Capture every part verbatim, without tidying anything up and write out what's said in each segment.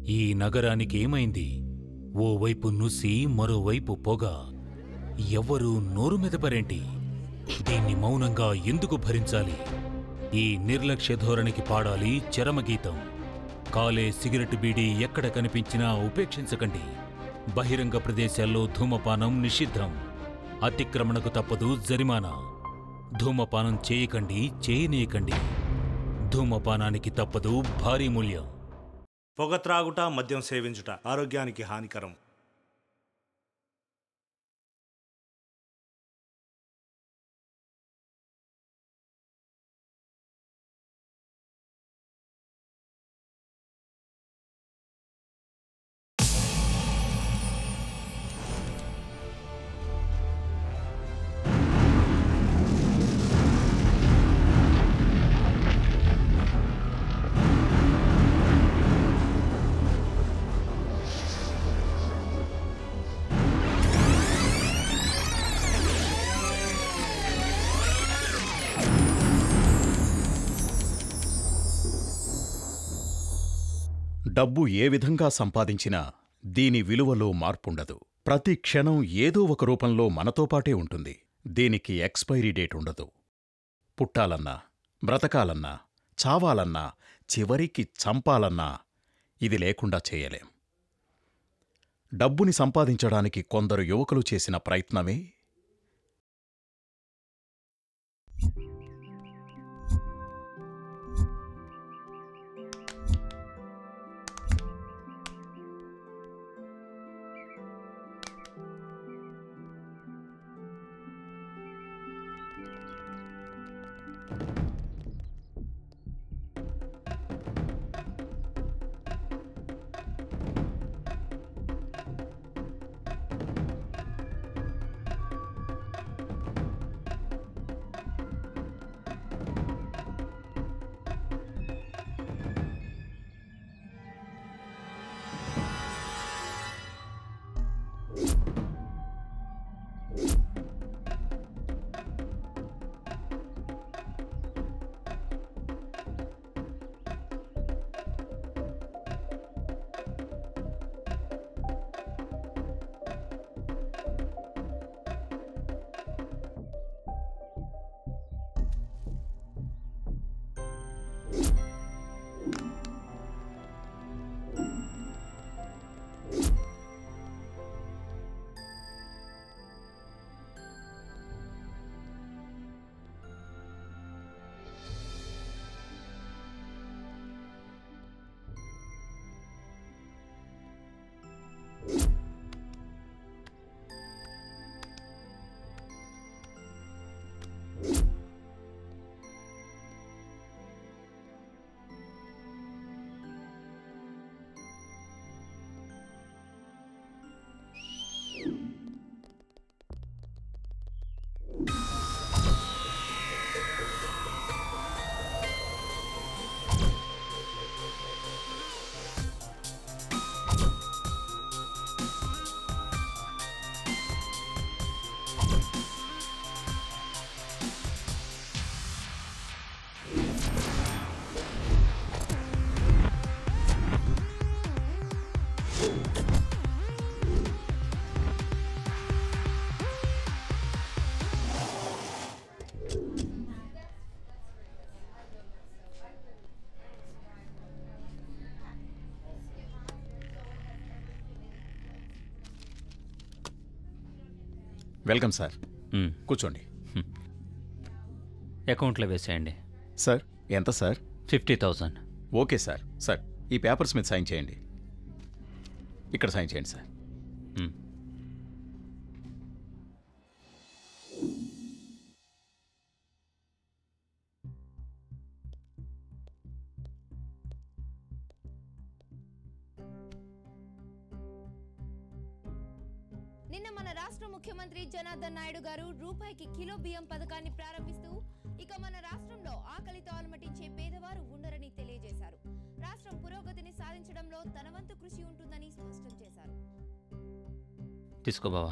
ఈ నగరానికి ఏమైంది? ఓవైపు నుసి, మరోవైపు పొగ. ఎవ్వరూ నోరు మెదపరేంటి? దీన్ని మౌనంగా ఎందుకు భరించాలి? ఈ నిర్లక్ష్య ధోరణికి పాడాలి చరమగీతం. కాలే సిగరెట్ బీడీ ఎక్కడ కనిపించినా ఉపేక్షించకండి. బహిరంగ ప్రదేశాల్లో ధూమపానం నిషిద్ధం. అతిక్రమణకు తప్పదు జరిమానా. ధూమపానం చేయకండి, చేయనీయకండి. ధూమపానానికి తప్పదు భారీ మూల్యం. పొగ త్రాగుట, మద్యం సేవించుట ఆరోగ్యానికి హానికరం. డబ్బు ఏ విధంగా సంపాదించినా దీని విలువలో మార్పుండదు. ప్రతి క్షణం ఏదో ఒక రూపంలో మనతోపాటే ఉంటుంది. దీనికి ఎక్స్పైరీ డేట్ ఉండదు. పుట్టాలన్నా, బ్రతకాలన్నా, చావాలన్నా, చివరికి చంపాలన్నా ఇది లేకుండా చేయలేం. డబ్బుని సంపాదించడానికి కొందరు యువకులు చేసిన ప్రయత్నమే వెల్కమ్ సార్. కూర్చోండి. అకౌంట్లో వేసేయండి. సార్ ఎంత sir? Fifty thousand. Okay sir. Sir ఈ పేపర్స్ మీద సైన్ చేయండి. ఇక్కడ సైన్ చేయండి సార్. నిన్న మన రాష్ట్ర ముఖ్యమంత్రి జనార్దన్ నాయుడు గారు రూపాయికి కిలో బియ్యం పథకాన్ని ప్రారంభిస్తూ ఇక మన రాష్ట్రంలో ఆకలితో అలమటించే పేదవారు ఉండరని తెలియజేశారు. రాష్ట్రం పురోగతిని సాధించడంలో తన వంతు కృషి ఉంటుందని స్పష్టం చేశారు. తీసుకో బావా.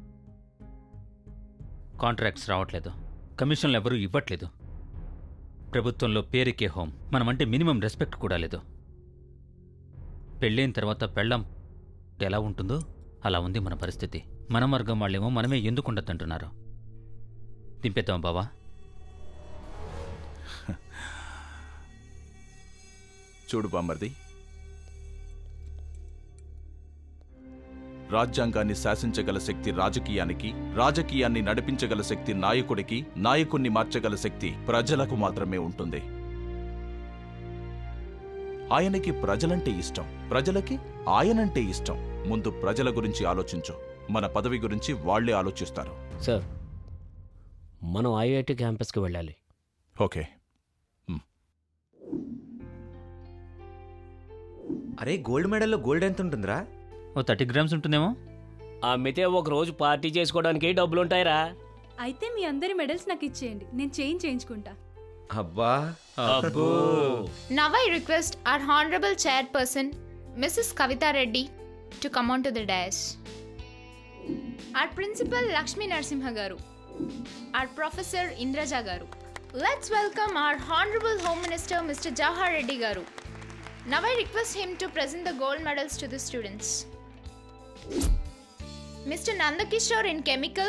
కాంట్రాక్ట్స్ రావట్లేదు, కమిషన్లు ఎవరూ ఇవ్వట్లేదు. ప్రభుత్వంలో పేరుకే హోం, మనమంటే మినిమం రెస్పెక్ట్ కూడా లేదు. పెళ్ళైన తర్వాత పెళ్ళం ఎలా ఉంటుందో అలా ఉంది మన పరిస్థితి. మన వర్గం వాళ్ళేమో మనమే ఎందుకు ఉండద్దంటున్నారు. దింపేద్దాం బావా. చూడు బామ్మర్ది, రాజ్యాంగాన్ని శాసించగల శక్తి రాజకీయానికి, రాజకీయాన్ని నడిపించగల శక్తి నాయకుడికి, నాయకుణ్ణి మార్చగల శక్తి ప్రజలకు మాత్రమే ఉంటుంది. ఆయనకి ప్రజలంటే ఇష్టం, ప్రజలకి ఆయనంటే ఇష్టం. ముందు ప్రజల గురించి ఆలోచించు. మన పదవి గురించి వాళ్లే ఆలోచిస్తారు. సార్, మనం ఐఐటి క్యాంపస్కి వెళ్ళాలి. ఓకే. అరే, గోల్డ్ మెడల్లో గోల్డ్ ఎంత ఉంటుందిరా? ఓ థర్టీ గ్రామ్స్ ఉంటుందేమో. అమ్మితే ఒక రోజు పార్టీ చేసుకోవడానికి డబ్బులుంటాయిరా. అయితే మీ అందరి మెడల్స్ నాకు ఇచ్చేయండి, నేను చేంజ్ చేయించుకుంటా. అబ్బా అబ్బో. Now I request our Honorable Chairperson, Missus Kavita Reddy, to come on to the dais. Our Principal Lakshmi Narsimha Garu, our Professor Indraja Garu. Let's welcome our Honorable Home Minister, Mister Jawahar Reddy Garu. Now I request him to present the gold medals to the students. Mister Nandakishore in Chemical.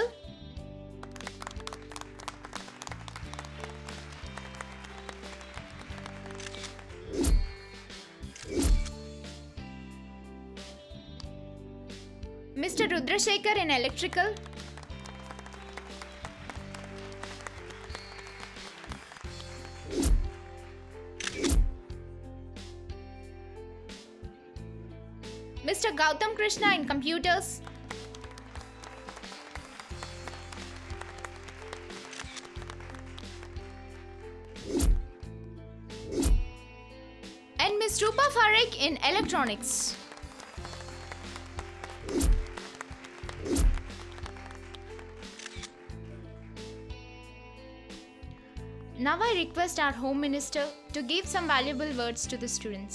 Mister Rudrashekhar in Electrical. Mister Gautam Krishna in Computers. And Miss Rupa Farek in Electronics. Now I request our Home Minister to give some valuable words to the students.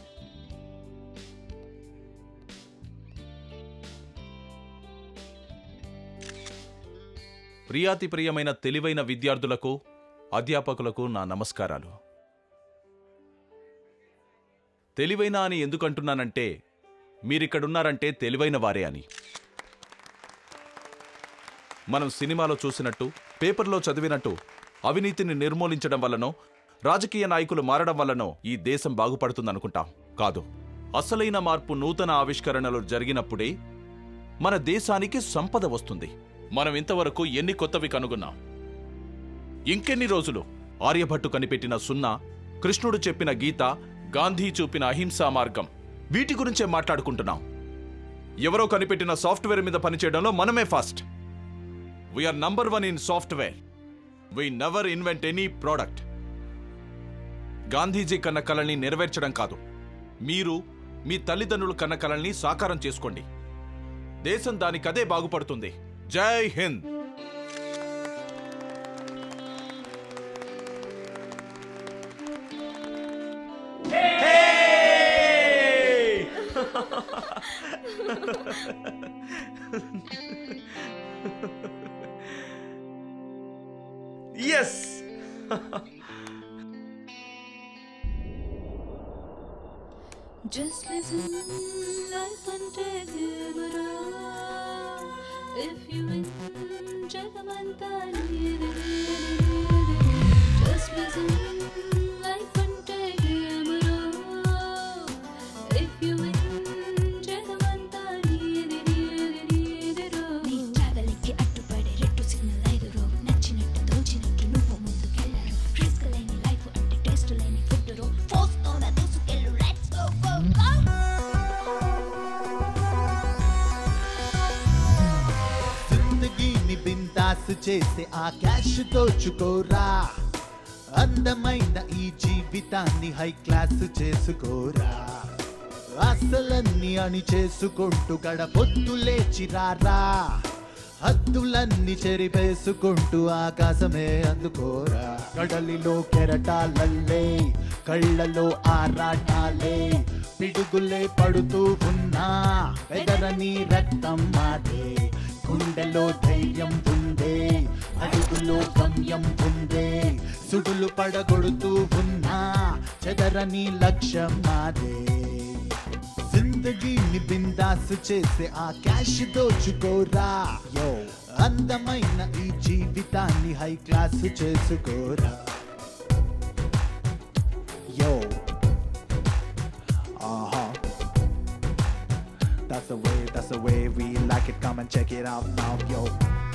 ప్రియాతి ప్రియమైన తెలివైన విద్యార్థులకు, అధ్యాపకులకు నా నమస్కారాలు. తెలివైన అని ఎందుకంటున్నానంటే, మీరిక్కడున్నారంటే తెలివైన వారే అని. మనం సినిమాలో చూసినట్టు, పేపర్లో చదివినట్టు అవినీతిని నిర్మూలించడం వల్లనో, రాజకీయ నాయకులు మారడం వల్లనో ఈ దేశం బాగుపడుతుందనుకుంటాం. కాదు. అసలైన మార్పు నూతన ఆవిష్కరణలు జరిగినప్పుడే మన దేశానికి సంపద వస్తుంది. మనం ఇంతవరకు ఎన్ని కొత్తవి కనుగొన్నాం. ఇంకెన్ని రోజులు ఆర్యభట్టు కనిపెట్టిన సున్నా, కృష్ణుడు చెప్పిన గీత, గాంధీ చూపిన అహింసా మార్గం, వీటి గురించే మాట్లాడుకుంటున్నాం. ఎవరో కనిపెట్టిన సాఫ్ట్వేర్ మీద పనిచేయడంలో మనమే fast. We're number one in software. We never invent any product. Gandhiji కన్న కలల్ని నెరవేర్చడం కాదు, మీరు మీ తల్లిదండ్రులు కన్న కలల్ని సాకారం చేసుకోండి. దేశం దానికదే బాగుపడుతుంది. Jai Hind. yes. Just listen, life and take it around. If you enjoy the mentally, just listen, life and take it around. If you enjoy the mentally, నీ ట్రావెలింగ్కి అడ్డుపడే రెట్టు సిగ్నల్ ఐదు రో, నచ్చినట్టు దోచినట్టు నువ్వు ముందుకెళ్ళరు. రిస్క్ లేని లైఫ్ అంటే టేస్ట్ లేని ఫుడ్ రో, ఫోర్స్ తోన దూసుకెళ్ళు. Let's go go go. జిందగీని బిందాసు చేసే ఆ క్యాష్ దోచుకోరా. అందమైన ఈ జీవితాన్ని హై క్లాస్ చేసుకోరా. అసలన్నీ అని చేసుకుంటూ గడపొద్దు లేచిరారా. హద్దులన్నీ చెరిపేసుకుంటూ ఆకాశమే అందుకోరా. కడలిలో కెరటాలల్లే, కళ్ళలో ఆరాటాలే, పిడుగులే పడుతూ ఉన్నా వెదరని రక్తం మాదే. గుండెలో ధైర్యం ఉందే, అడుగులో గమ్యం ఉందే. సుడులు పడగొడుతూ ఉన్నా చెదరని లక్ష్యం మాదే. జిందగీని బిందాసు చేసే ఆ క్యాష్ దోచుకోరా యో అందమైన ఈ జీవితాన్ని హై క్లాస్ చేసుకోరా యో ఆహా That's the way, that's the way we like it. Come and check it out now, yo.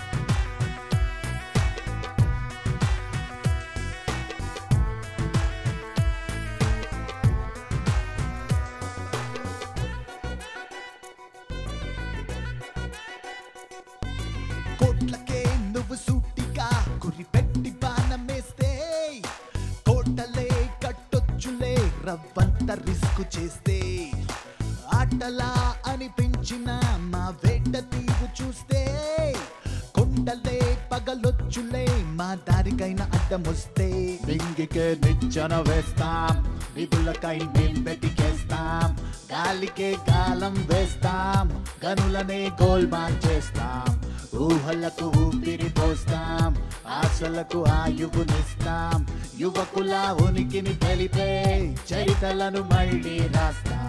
కోట్లకే నువ్వు సూటిగా గురి పెట్టి బాణమేస్తే కోటలే కట్టొచ్చులే రవ్వంత రిస్క్ చేస్తే ఆటలా అనిపించిన మా వేట తీరు చూస్తే కొండలే పగలొచ్చులే మా దారికైనా అడ్డమొస్తే నింగికే నిచ్చెన వేస్తాం నిధులకై మేం వెతికేస్తాం గాలికే గాలం వేస్తాం గనులనే గోల్మాల్ చేస్తాం ఊహలకు ఊపిరి పోస్తాం ఆశలకు ఆయువునిస్తాం యువకుల ఉనికిని తెలిపే చరితలను మళ్ళీ రాస్తాం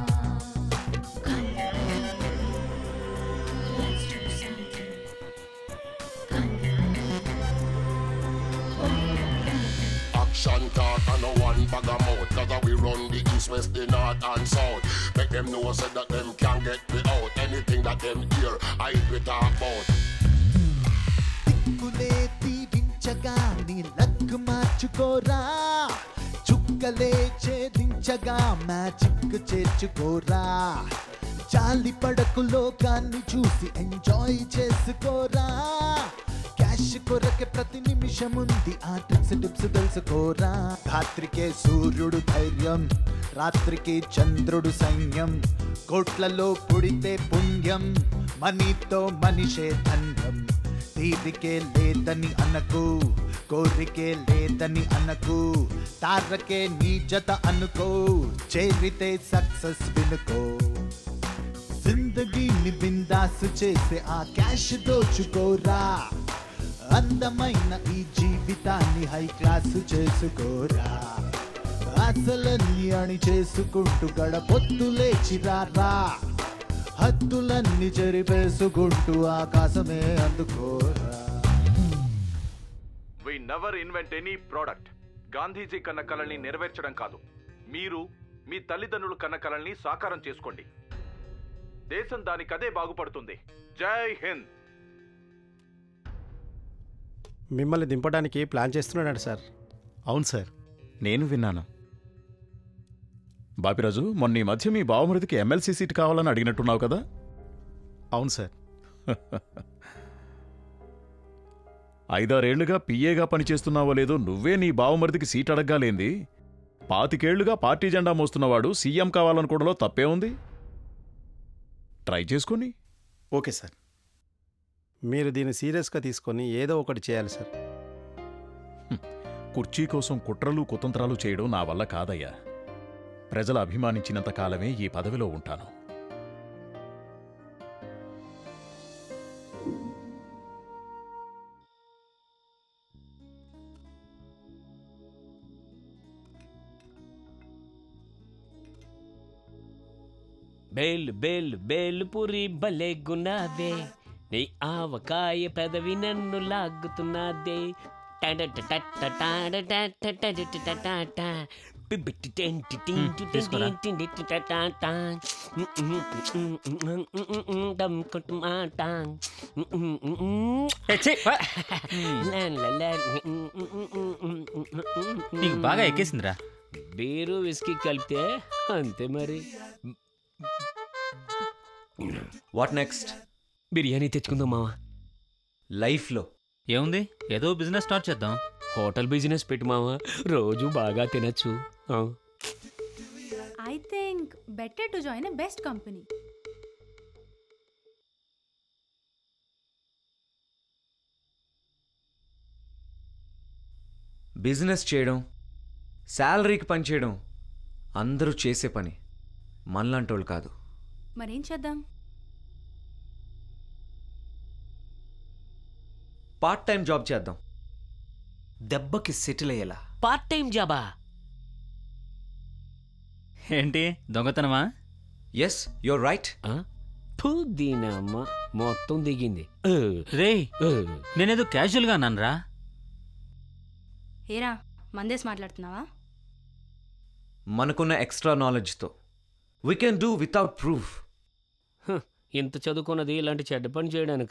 Action talk and no one bag of mouth. Cause we run the east, west, the north and south. Make them know so that them can't get me out. Anything that them hear, I we talk about. దిక్కులే తీరించగా నీ luck మార్చుకోరా చుక్కలే ఛేదించగా magic చేర్చుకోరా చాలి పడకు లోకాన్ని చూసి enjoy చేసుకోరా cash కొరకే ప్రతి నిమిషం ఉంది ఆ ట్రిక్స్ టిప్స్ తెలుసుకోరా రాత్రికే సూర్యుడు ధైర్యం రాత్రికి చంద్రుడు సైన్యం కోట్లలో పుడితే పుణ్యం మనీతో మనిషే ధన్యం తీరికే లేదని అనకు కోరికే లేదని అనకు తారకే నీ జత అనుకో చేరితే సక్సెస్ వినుకో జిందగీని బిందాసు చేసే ఆ క్యాష్ దోచుకోరా అందమైన ఈ జీవితాన్ని హై క్లాస్ చేసుకోరా ఆశలన్నీ అణి చేసుకుంటూ గడపొద్దు లేచిరారా హద్దులన్నీ చెరిపేసుకుంటూ ఆకాశమే అందుకోరా we never invent any product. Gandhiji కన్న కలల్ని నెరవేర్చడం కాదు, మీరు మీ తల్లిదండ్రులు కన్న కలల్ని సాకారం చేసుకోండి. దేశం దానికదే బాగుపడుతుంది. జై హింద్. మిమ్మల్ని దింపడానికి ప్లాన్ చేస్తున్నాడు సార్. అవును సార్, నేను విన్నాను. బాపిరాజు, మొన్న ఈ మధ్య మీ బావమృతికి ఎమ్మెల్సీ సీట్ కావాలని అడిగినట్టున్నావు కదా? అవును సార్. ఐదారేళ్లుగా పిఏగా పనిచేస్తున్నావో లేదో నువ్వే నీ బావమృతికి సీట్ అడగ్గాలేంది? పాతికేళ్లుగా పార్టీ జెండా మోస్తున్నవాడు సీఎం కావాలనుకోవడంలో తప్పే ఉంది. ట్రై చేసుకొని. ఓకే సార్, మీరు దీన్ని సీరియస్గా తీసుకొని ఏదో ఒకటి చేయాలి సార్. కుర్చీ కోసం కుట్రలు కుతంత్రాలు చేయడం నా వల్ల కాదయ్యా. ప్రజలు అభిమానించినంత కాలమే ఈ పదవిలో ఉంటాను. బేల్ బేల్ బేల్ పురి భలే గున్నావే, నీ ఆవకాయ పెదవి నన్ను లాగుతున్నదే. నీకు బాగా ఎక్కేసిందిరా. బీరు విస్కీ కలిపితే అంతే మరి. What next? బిర్యానీ తెచ్చుకుందాం మావా. లైఫ్లో ఏముంది, ఏదో బిజినెస్ స్టార్ట్ చేద్దాం. హోటల్ బిజినెస్ పెట్టు మావా, రోజు బాగా తినచ్చు. I think better to join a best company. Business చేయడం, శాలరీకి పనిచేయడం అందరూ చేసే పని, మనలాంటోళ్ళు కాదు. మరేం చేద్దాం? పార్ట్ టైం జాబ్ చేద్దాం, దెబ్బకి సెటిల్ అయ్యేలా. పార్ట్ టైం జాబా? ఏంటి దొంగతనమా? Yes your right. ఫు దీనమ్మ మొత్తం దిగింది. రే నేనేదో క్యాజువల్గా అన్నానురా. ఏరా మందేసి మాట్లాడుతున్నావా? మనకున్న ఎక్స్ట్రా నాలెడ్జ్తో we can do without proof. ఇంత చదువుకున్నది ఇలాంటి చెడ్డ పని చేయడానిక?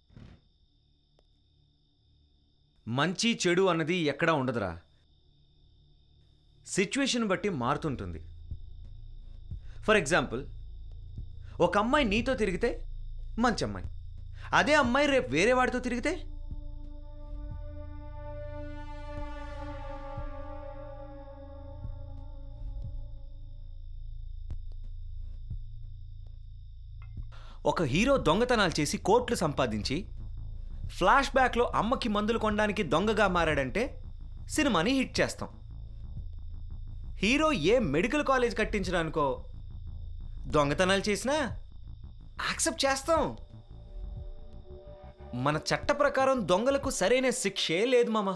మంచి చెడు అన్నది ఎక్కడా ఉండదురా, సిచ్యువేషన్ బట్టి మారుతుంటుంది. ఫర్ ఎగ్జాంపుల్, ఒక అమ్మాయి నీతో తిరిగితే మంచి అమ్మాయి, అదే అమ్మాయి రేపు వేరే వాడితో తిరిగితే ఒక హీరో దొంగతనాలు చేసి కోట్లు సంపాదించి ఫ్లాష్ బ్యాక్లో అమ్మకి మందులు కొనడానికి దొంగగా మారాడంటే సినిమాని హిట్ చేస్తాం. హీరో ఏ మెడికల్ కాలేజ్ కట్టించడానికో దొంగతనాలు చేసినా యాక్సెప్ట్ చేస్తాం. మన చట్ట ప్రకారం దొంగలకు సరైన శిక్షే లేదు మామ.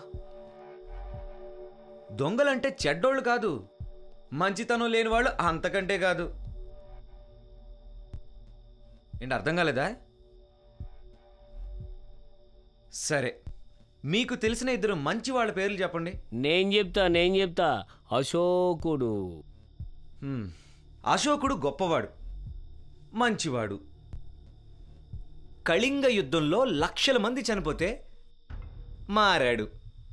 దొంగలంటే చెడ్డోళ్ళు కాదు, మంచితనం లేని వాళ్ళు అంతకంటే కాదు. ఏంటి అర్థం కాలేదా? సరే, మీకు తెలిసిన ఇద్దరు మంచి వాళ్ళ పేర్లు చెప్పండి. నేను చెప్తా నేను చెప్తా అశోకుడు. అశోకుడు గొప్పవాడు, మంచివాడు. కళింగ యుద్ధంలో లక్షల మంది చనిపోతే మారాడు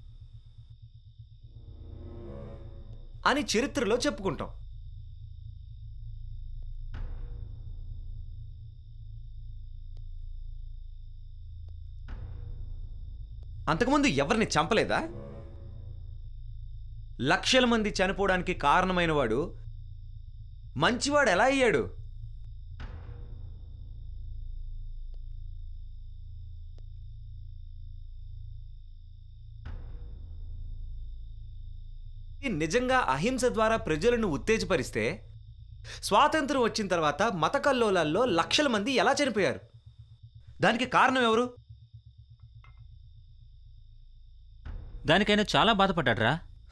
అని చరిత్రలో చెప్పుకుంటాం. అంతకుముందు ఎవరిని చంపలేదా? లక్షల మంది చనిపోవడానికి కారణమైన వాడు మంచివాడు ఎలా అయ్యాడు? నిజంగా అహింస ద్వారా ప్రజలను ఉత్తేజపరిస్తే స్వాతంత్రం వచ్చిన తర్వాత మత కల్లోలాల్లో లక్షల మంది ఎలా చనిపోయారు? దానికి కారణం ఎవరు? దానికైనా చాలా బాధపడ్డాడ్రా.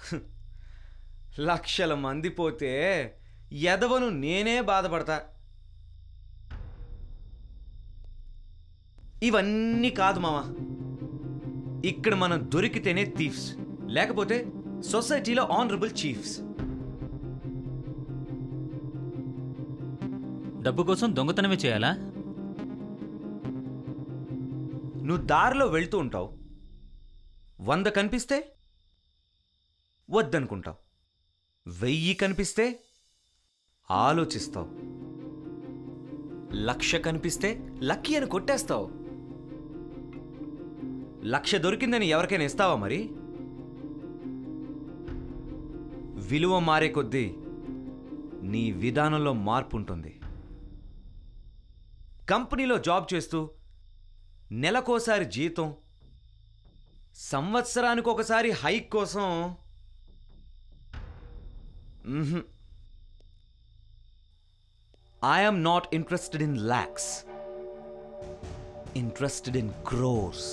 లక్షల మంది పోతే ఎదవను నేనే బాధపడతా. ఇవన్నీ కాదు మామ, ఇక్కడ మనం దొరికితేనే థీఫ్స్, లేకపోతే సొసైటీలో ఆనరబుల్ చీఫ్స్. డబ్బు కోసం దొంగతనమే చేయాలా? నువ్వు దారిలో వెళ్తూ ఉంటావు, వంద కనిపిస్తే వద్దనుకుంటావు, వెయ్యి కనిపిస్తే ఆలోచిస్తావు, లక్ష కనిపిస్తే లక్కీ అని కొట్టేస్తావు. లక్ష దొరికిందని ఎవరికైనా ఇస్తావా మరి? విలువ మారే కొద్దీ నీ విధానంలో మార్పు ఉంటుంది. కంపెనీలో జాబ్ చేస్తూ నెలకోసారి జీతం, సంవత్సరానికి ఒకసారి హైక్ కోసం I am not interested in lakhs, interested in crores.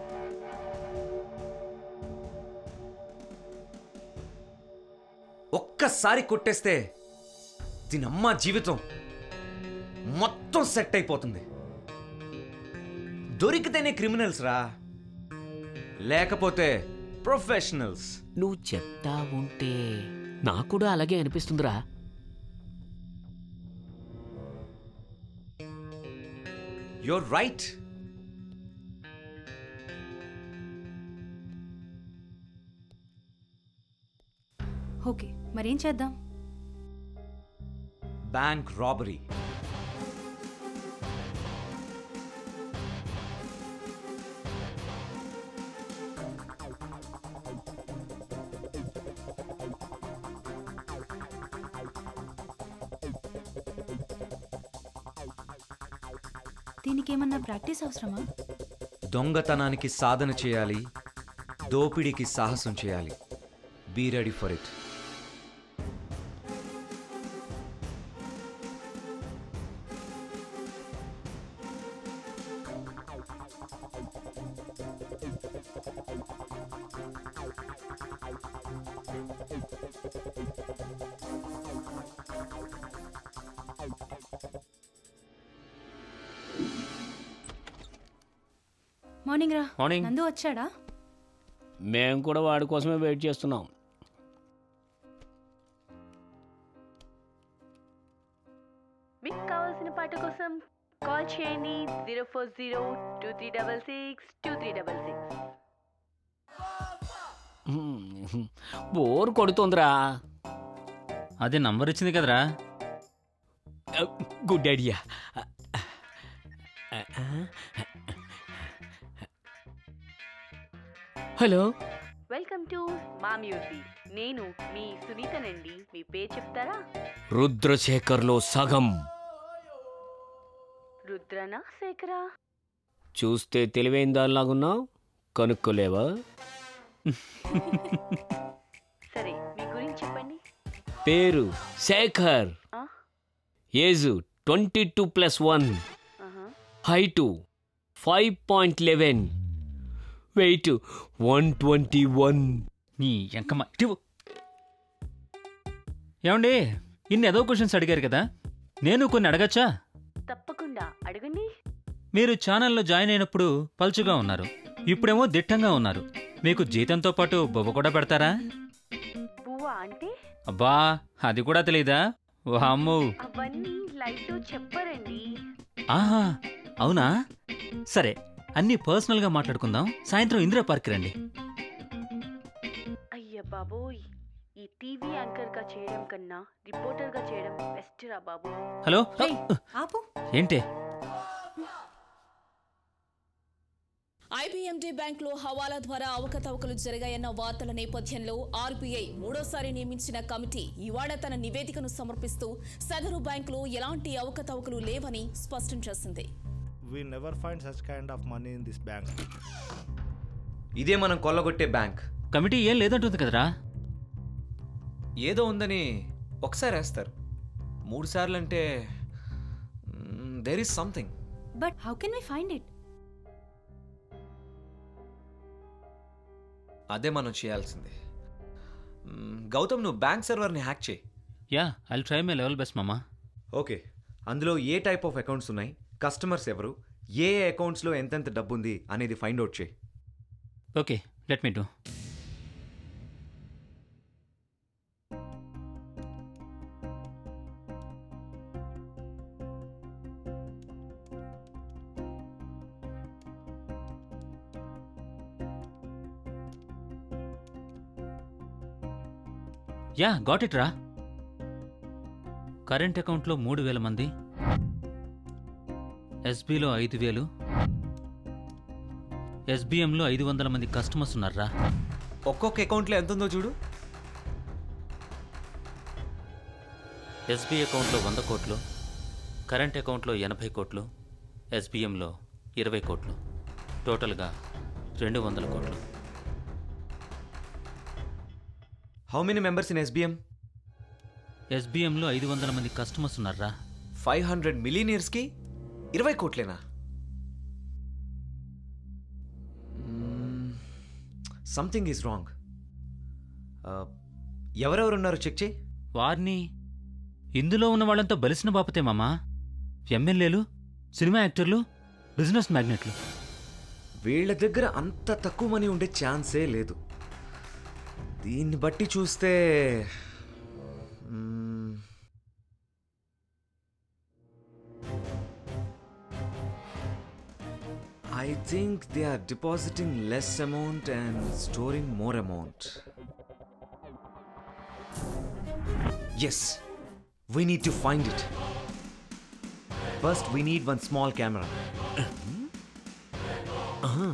ఒక్కసారి కొట్టేస్తే దీనమ్మ జీవితం మొత్తం సెట్ అయిపోతుంది. దొరికితేనే క్రిమినల్స్ రా, లేకపోతే ప్రొఫెషనల్స్. నువ్వు చెప్తా ఉంటే నాకు కూడా అలాగే అనిపిస్తుందిరా. You're right. ఓకే, మరేం చేద్దాం? Bank robbery. దీనికి ఏమన్నా ప్రాక్టీస్ అవసరమా? దొంగతనానికి సాధన చేయాలి, దోపిడీకి సాహసం చేయాలి. Be ready for it. Morning రా. మార్నింగ్. నందు వచ్చాడా? మేము కూడా వాడి కోసమే వెయిట్ చేస్తున్నాం. మీకు కావాల్సిన పాట కోసం కాల్ చేయండి zero four zero two three double six two three double six. Bore కొడుతుందిరా. అదే నంబర్ ఇచ్చింది కదరా. Good idea. Hello, welcome to మా మ్యూజిక్. నేను మీ సునీతనండి. మీ పేరు చెప్తారా? రుద్రశేఖర్లో సగం. రుద్రనా శేఖరా? చూస్తే తెలివైన దానిలాగున్నావు, కనుక్కోలేవా? సరే, మీ గురించి చెప్పండి. పేరు Shekhar, age twenty two plus one, height five point eleven, weight one twenty one. నీ ఎంకమ్మ ఇటు. ఏమండి, ఇన్ని ఏదో క్వశ్చన్స్ అడిగారు కదా, నేను కొన్ని అడగచ్చా? తప్పకుండా అడగండి. మీరు ఛానల్లో జాయిన్ అయినప్పుడు పల్చుగా ఉన్నారు, ఇప్పుడేమో దిట్టంగా ఉన్నారు. మీకు జీతంతో పాటు బొవ్వ కూడా పెడతారా? బువ్వా అంటే? అబ్బా, అది కూడా తెలీదా? వామ్మో. అవన్నీ లైవ్ లో చెప్పరండి. ఆహా, అవునా? సరే, అన్నీ పర్సనల్గా మాట్లాడుకుందాం. సాయంత్రం ఇందిరా పార్క్ రండి. అయ్య బాబోయ్, ఈ టీవీ యాంకర్ గా చేయడం కన్నా రిపోర్టర్ గా చేయడం బెస్ట్ రా బాబు. హలో, ఆపు. ఏంటే? ఐబీఎండీ బ్యాంకులో హవాలా ద్వారా అవకతవకలు జరిగాయన్న వార్తల నేపథ్యంలో ఆర్బీఐ మూడోసారి నియమించిన కమిటీ ఇవాళ తన నివేదికను సమర్పిస్తూ సదరు బ్యాంకులో ఎలాంటి అవకతవకలు లేవని స్పష్టం చేసింది. We never find such kind of money in this bank. ఇదే మనం కొల్లగొట్టే బ్యాంక్. కమిటీ ఏం లేదంటుంది కదరా. ఏదో ఉందని ఒకసారి వేస్తారు, మూడు సార్లు అంటే there is something. But how can we find it? అదే మనం చేయాల్సిందే. గౌతమ్, నువ్వు బ్యాంక్ సర్వర్ని హ్యాక్ చేయి. Yeah, I'll try my level best మామా. ఓకే, అందులో ఏ టైప్ ఆఫ్ అకౌంట్స్ ఉన్నాయి, కస్టమర్స్ ఎవరు, ఏ ఏ అకౌంట్స్లో ఎంతెంత డబ్బు ఉంది అనేది ఫైండ్ అవుట్ చేయి. Okay, let me do. Yeah, got it రా. కరెంట్ అకౌంట్లో మూడు వేల మంది, ఎస్బీలో ఐదు వేలు, ఎస్బీఎంలో ఐదు వందల మంది కస్టమర్స్ ఉన్నారా. ఒక్కొక్క అకౌంట్లో ఎంత ఉందో చూడు. ఎస్బీ అకౌంట్లో వంద కోట్లు, కరెంట్ అకౌంట్లో ఎనభై కోట్లు, ఎస్బీఎంలో ఇరవై కోట్లు, టోటల్గా రెండు వందల కోట్లు. How many members in SBM? ఎస్బీఎంలో ఐదు వందల మంది కస్టమర్స్ ఉన్నారా. ఫైవ్ హండ్రెడ్ మిలీనియర్స్కి ఇరవై కోట్లేనా? Something is wrong. ఎవరెవరున్నారు చెక్ చేయి. వారిని ఇందులో ఉన్న వాళ్ళంతా బలిసిన బాపతే మామా. ఎమ్మెల్యేలు, సినిమా యాక్టర్లు, బిజినెస్ మ్యాగ్నెట్లు. వీళ్ళ దగ్గర అంత తక్కువ మనీ ఉండే ఛాన్సే లేదు. దీన్ని బట్టి చూస్తే I think they are depositing less amount and storing more amount. Yes, we need to find it. First, we need one small camera. Uh-huh.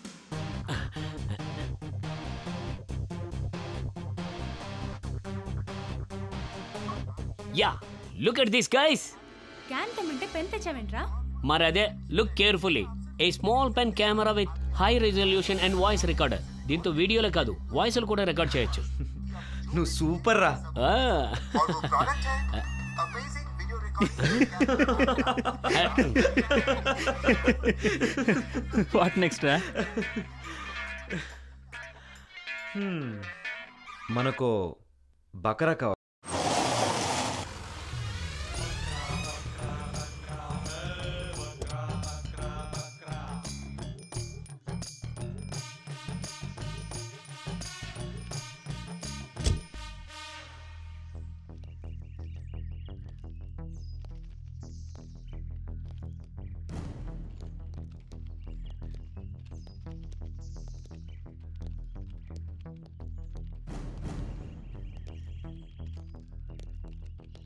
Yeah, look at this guys. Can తెమ్మంటే pen తెచ్చావేంట్రా? మరి అదే, look carefully. A small pen camera with high resolution and voice recorder. దీంతో వీడియోలే కాదు, వాయిస్లు కూడా record చేయొచ్చు. నువ్వు సూపర్ రా. వాట్ నెక్స్ట్ రా? మనకు బకరా కావాలి.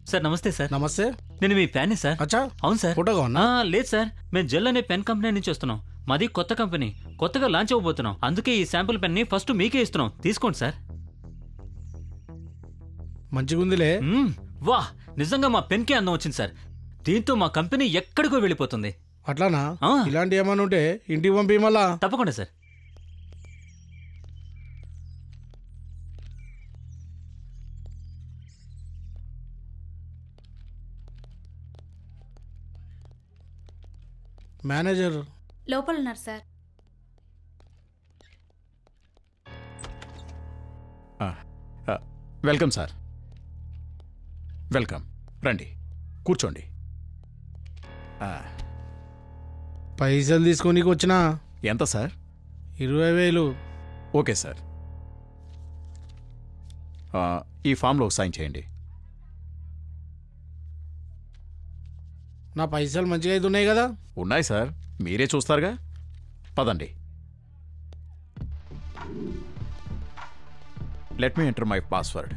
సార్ నమస్తే సార్. నమస్తే. నేను మీ ఫ్యాన్ని సార్. అచ్చా అవును సార్. ఫోటోగా ఉన్నా? లేదు సార్, మేము జెల్ అనే పెన్ కంపెనీ నుంచి వస్తున్నాం. మాది కొత్త కంపెనీ, కొత్తగా లాంచ్ అవ్వబోతున్నాం. అందుకే ఈ శాంపుల్ పెన్ని ఫస్ట్ మీకే ఇస్తున్నాం, తీసుకోండి సార్. మంచిగుందిలే. వా, నిజంగా మా పెన్కే అందం వచ్చింది సార్. దీంతో మా కంపెనీ ఎక్కడికో వెళ్ళిపోతుంది. అట్లానా? ఇలాంటి ఏమైనా ఉంటే ఇంటికి పంపి మళ్ళా. తప్పకుండా సార్. మేనేజర్ లోపల ఉన్నారు సార్. Welcome sir. వెల్కమ్. రండి, కూర్చోండి. పైసలు తీసుకోనీకి వచ్చినా. ఎంత సార్? ఇరవై వేలు. Okay sir. ఈ ఫామ్లో సైన్ చేయండి. నా పైసలు మంచిగా అయితే ఉన్నాయి కదా? ఉన్నాయి సార్, మీరే చూస్తారుగా. పదండి. Let me enter my password.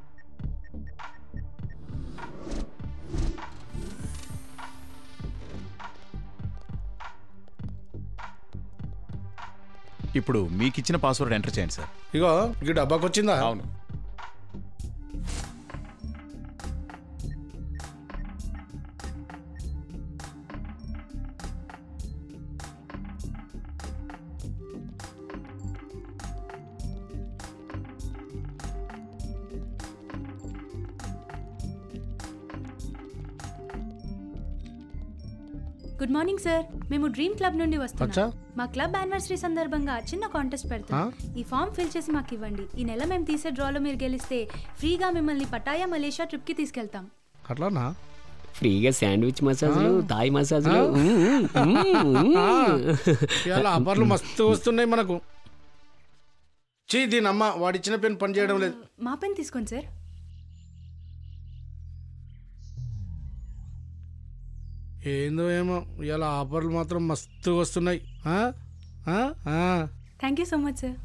ఇప్పుడు మీకు ఇచ్చిన పాస్వర్డ్ ఎంటర్ చేయండి సార్. ఇగో ఈ డబ్బాకి వచ్చిందా? అవును. Good morning sir. మేము డ్రీమ్ క్లబ్ నుండి అచ్చా. వస్తున్నాం. మా క్లబ్ యానివర్సరీ సందర్భంగా చిన్న కాంటెస్ట్ పెడతాం. ఈ ఫామ్ ఫిల్ చేసి మాకు ఇవ్వండి. ఈ నెల మేము తీసే డ్రాలో మీరు గెలిస్తే ఫ్రీగా మిమ్మల్ని పటాయా మలేషియా ట్రిప్ కి తీసుకెళ్తాం. అట్లానా? ఫ్రీగా శాండ్విచ్ మసాజ్లు, థాయ్ మసాజ్లు. ఇలా ఆఫర్లు మస్తు వస్తున్నాయి మనకు. చీ, దీని అమ్మ వాడిచ్చిన పెన్ పని చేయడం లేదు. మా పెన్ తీసుకోండి సార్. ఏందో ఏమో ఇలా ఆఫర్లు మాత్రం మస్తు వస్తున్నాయి. Thank you so much sir.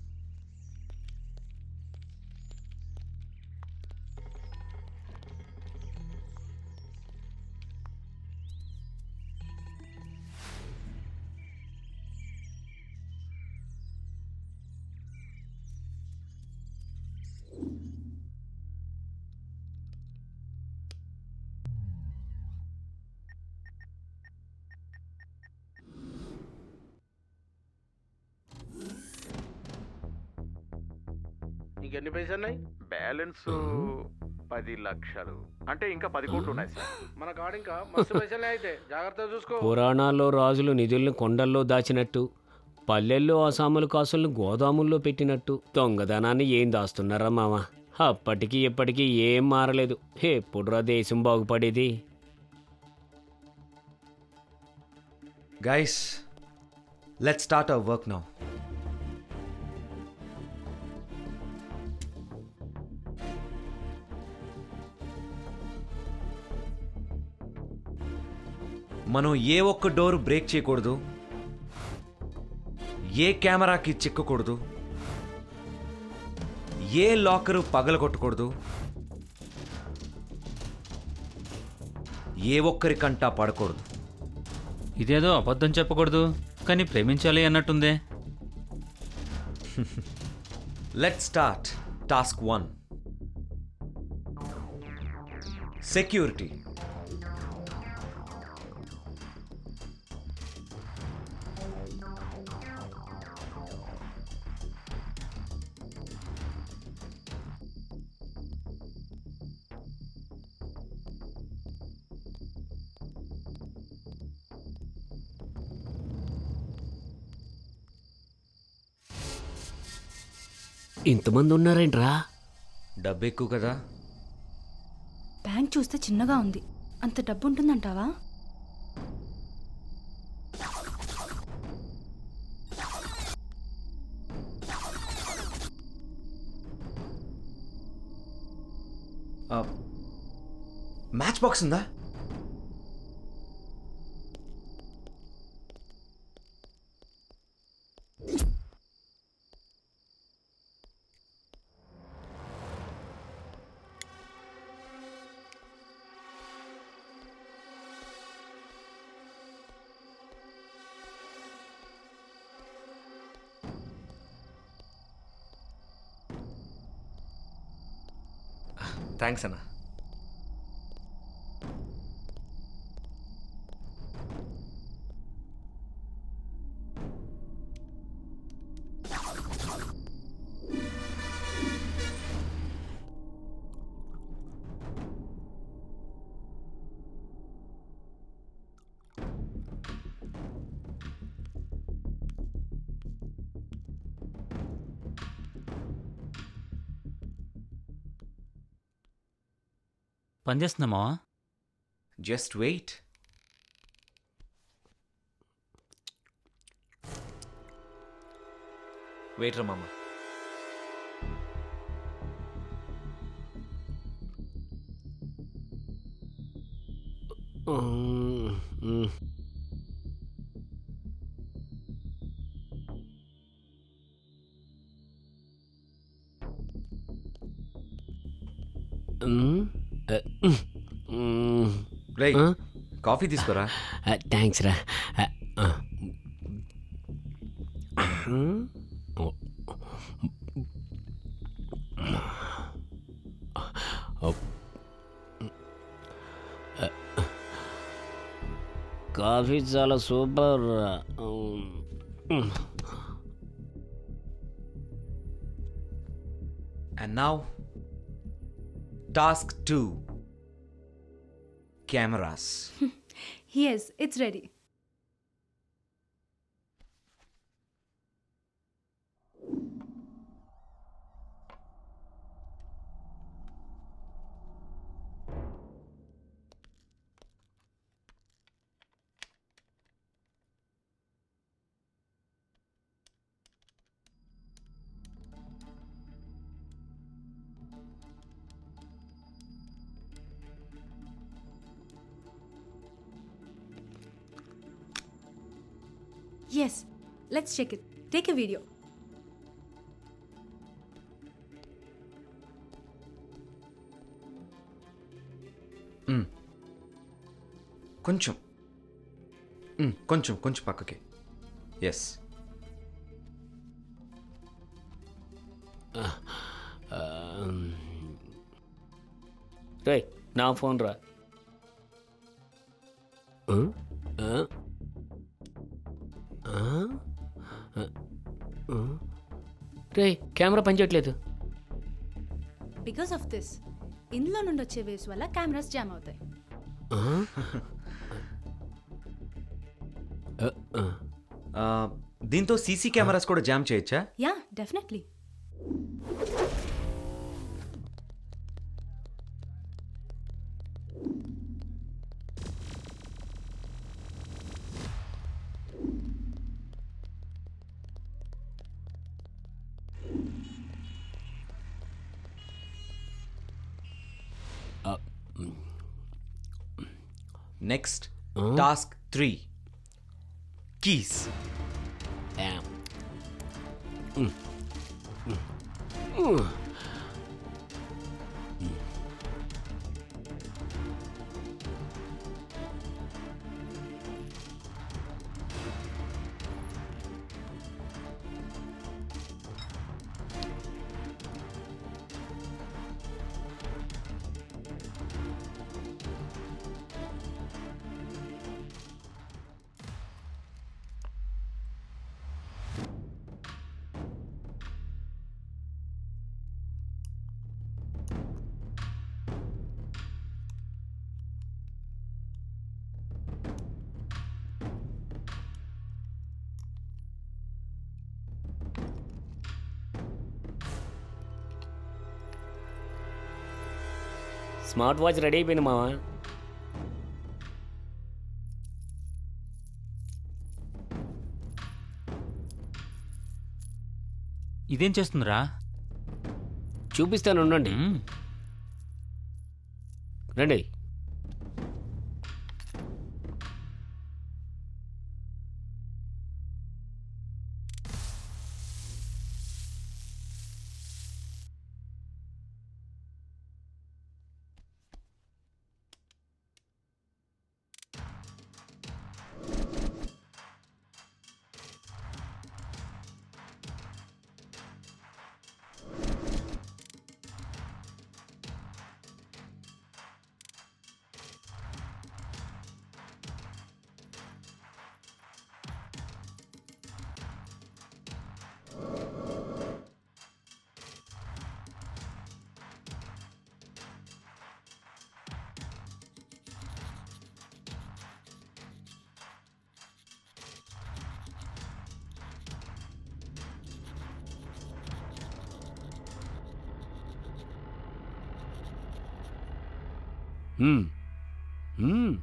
ఇంకెన్ని పైసలు ఉన్నాయి? బ్యాలెన్స్ పది లక్షలు అంటే ఇంకా పది కోట్లు ఉన్నాయి సార్. మన కాడ ఇంకా మస్తు పైసలే అయితే జాగ్రత్తగా చూసుకో. పురాణాల్లో రాజులు నిధుల్ని కొండల్లో దాచినట్టు, పల్లెల్లో అసాముల కాసులను గోదాముల్లో పెట్టినట్టు దొంగదనాన్ని ఏం దాస్తున్నారా మామ? అప్పటికి ఇప్పటికీ ఏం మారలేదు. ఎప్పుడురా దేశం బాగుపడేది? Guys, let's start our work now. మనం ఏ ఒక్క డోర్ బ్రేక్ చేయకూడదు, ఏ కెమెరాకి చిక్కకూడదు, ఏ లాకరు పగలగొట్టకూడదు, ఏ ఒక్కరికంటా పడకూడదు. ఇదేదో అబద్ధం చెప్పకూడదు కానీ ప్రేమించాలి అన్నట్టుందే. Let's start task one. Security. ఇంతమంది ఉన్నారేంట్రా? డబ్బు ఎక్కువ కదా? బ్యాంక్ చూస్తే చిన్నగా ఉంది. అంత డబ్బు ఉంటుందంటావా? మ్యాచ్ బాక్స్ ఉందా? థ్యాంక్స్ అన్న. పనిచేస్తుందా మావా? Just wait. వెయిట్ రా మామ. రే కాఫీ తీసుకోరా. థ్యాంక్స్ రా. కాఫీ చాలా super. And now, task two. Cameras. Yes, it's ready. Yes, let's check it. Take a video. Mm. కొంచెం mm, కొంచెం కొంచెం పక్కకి. ఎస్. రే నా ఫోన్ రా. రే కెమెరా పనిచేయట్లేదు. బికాస్ ఆఫ్ దిస్ ఇందులో నుండి వచ్చే వేవ్స్ వల్ల కెమెరాస్ జామ్ అవుతాయి. దీంతో సీసీ కెమెరాస్ కూడా జామ్ చేయొచ్చా? Yeah, definitely. Next task three. Keys. Smart watch ready అయిపోయింది మావా. ఇదేం చేస్తుందిరా? చూపిస్తాను ఉండండి. రండి. మ్మ్. మ్మ్.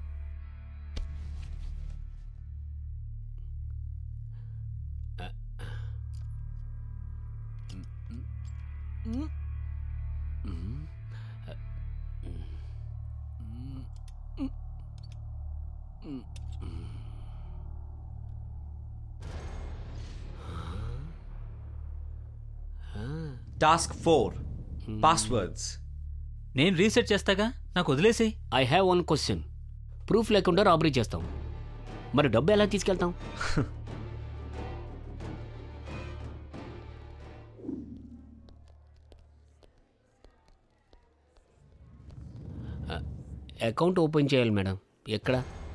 Task four passwords. నేను రీసెట్ చేస్తాగా, నాకు వదిలేసి. I have one question. Proof లేకుండా రాబరీ చేస్తాం, మరి డబ్బు ఎలా తీసుకెళ్తాం? అకౌంట్ ఓపెన్ చేయాలి మేడం. ఎక్కడ?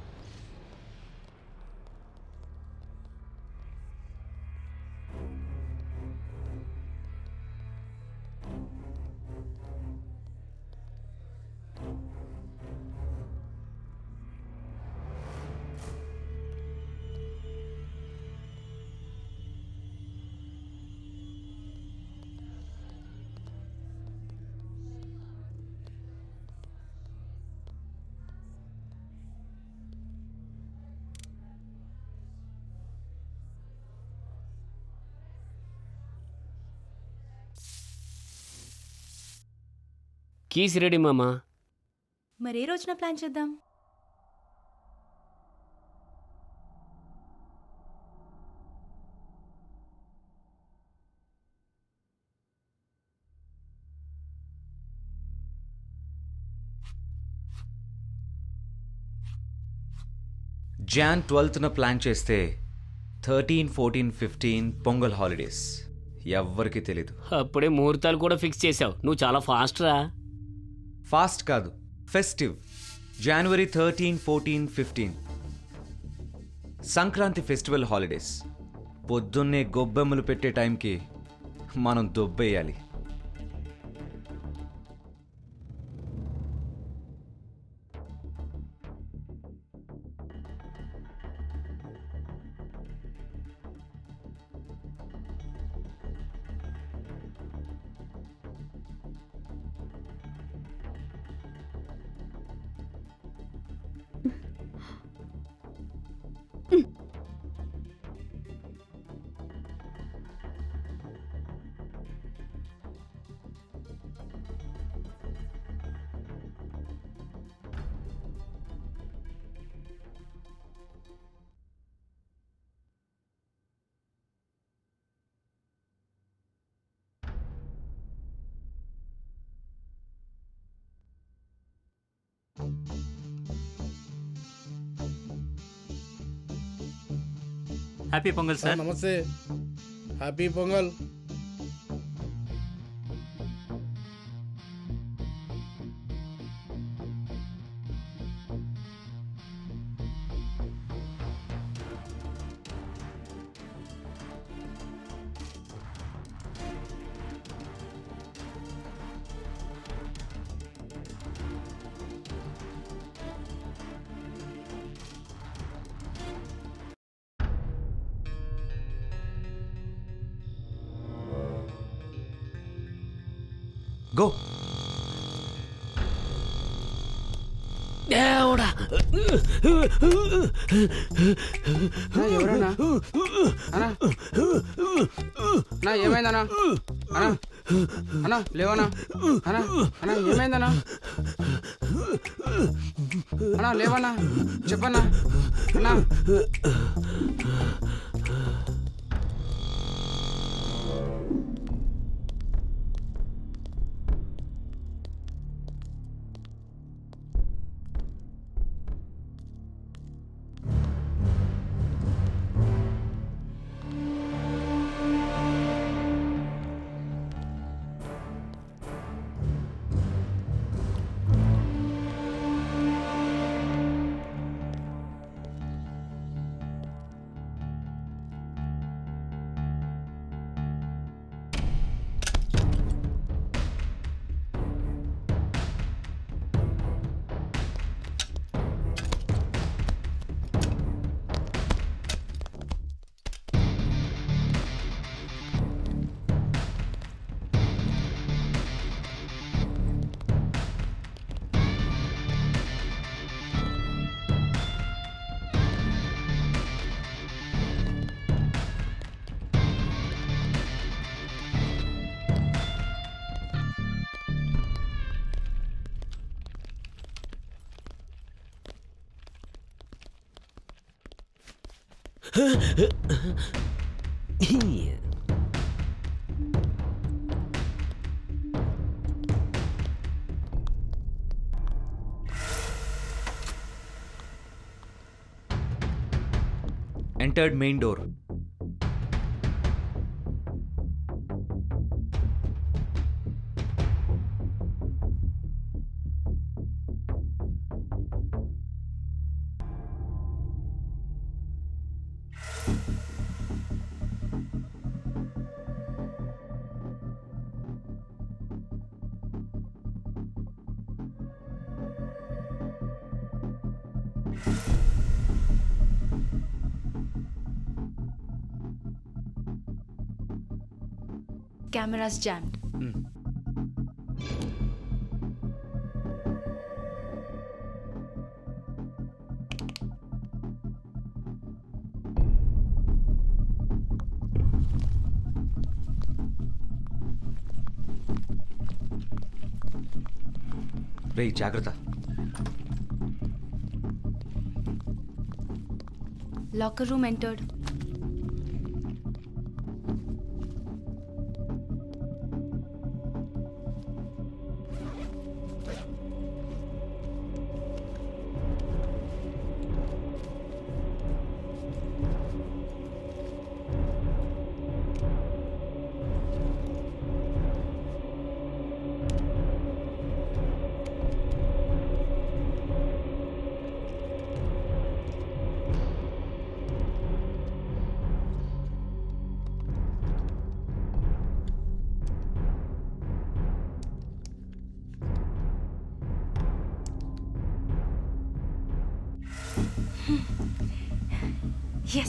కీస్ రెడీ మామా. మరి ఏ రోజున ప్లాన్ చేద్దాం? జాన్ ట్వెల్త్న ప్లాన్ చేస్తే thirteen fourteen fifteen Pongal holidays. ఎవ్వరికి తెలీదు. అప్పుడే ముహూర్తాలు కూడా ఫిక్స్ చేసావు. నువ్వు చాలా ఫాస్ట్ రా. ఫాస్ట్ కాదు, ఫెస్టివ్. జనవరి thirteen fourteen fifteen Sankranti festival holidays. పొద్దున్నే గొబ్బెమ్మలు పెట్టే టైంకి మనం దొబ్బేయాలి. Happy Pongal sir. నమస్తే. హ్యాపీ పొంగల్. గో. దేవుడా, ఎవరన్నా? అన్నా అన్నా ఏమైందన్నా? అన్నా అన్నా లేవనా? అన్నా అన్నా ఏమైందన్నా? అన్నా లేవన్నా, చెప్పన్నా అన్నా. Entered main door. Cameras jammed. రేయ్ జాగ్రత్త. Locker room entered. Yes.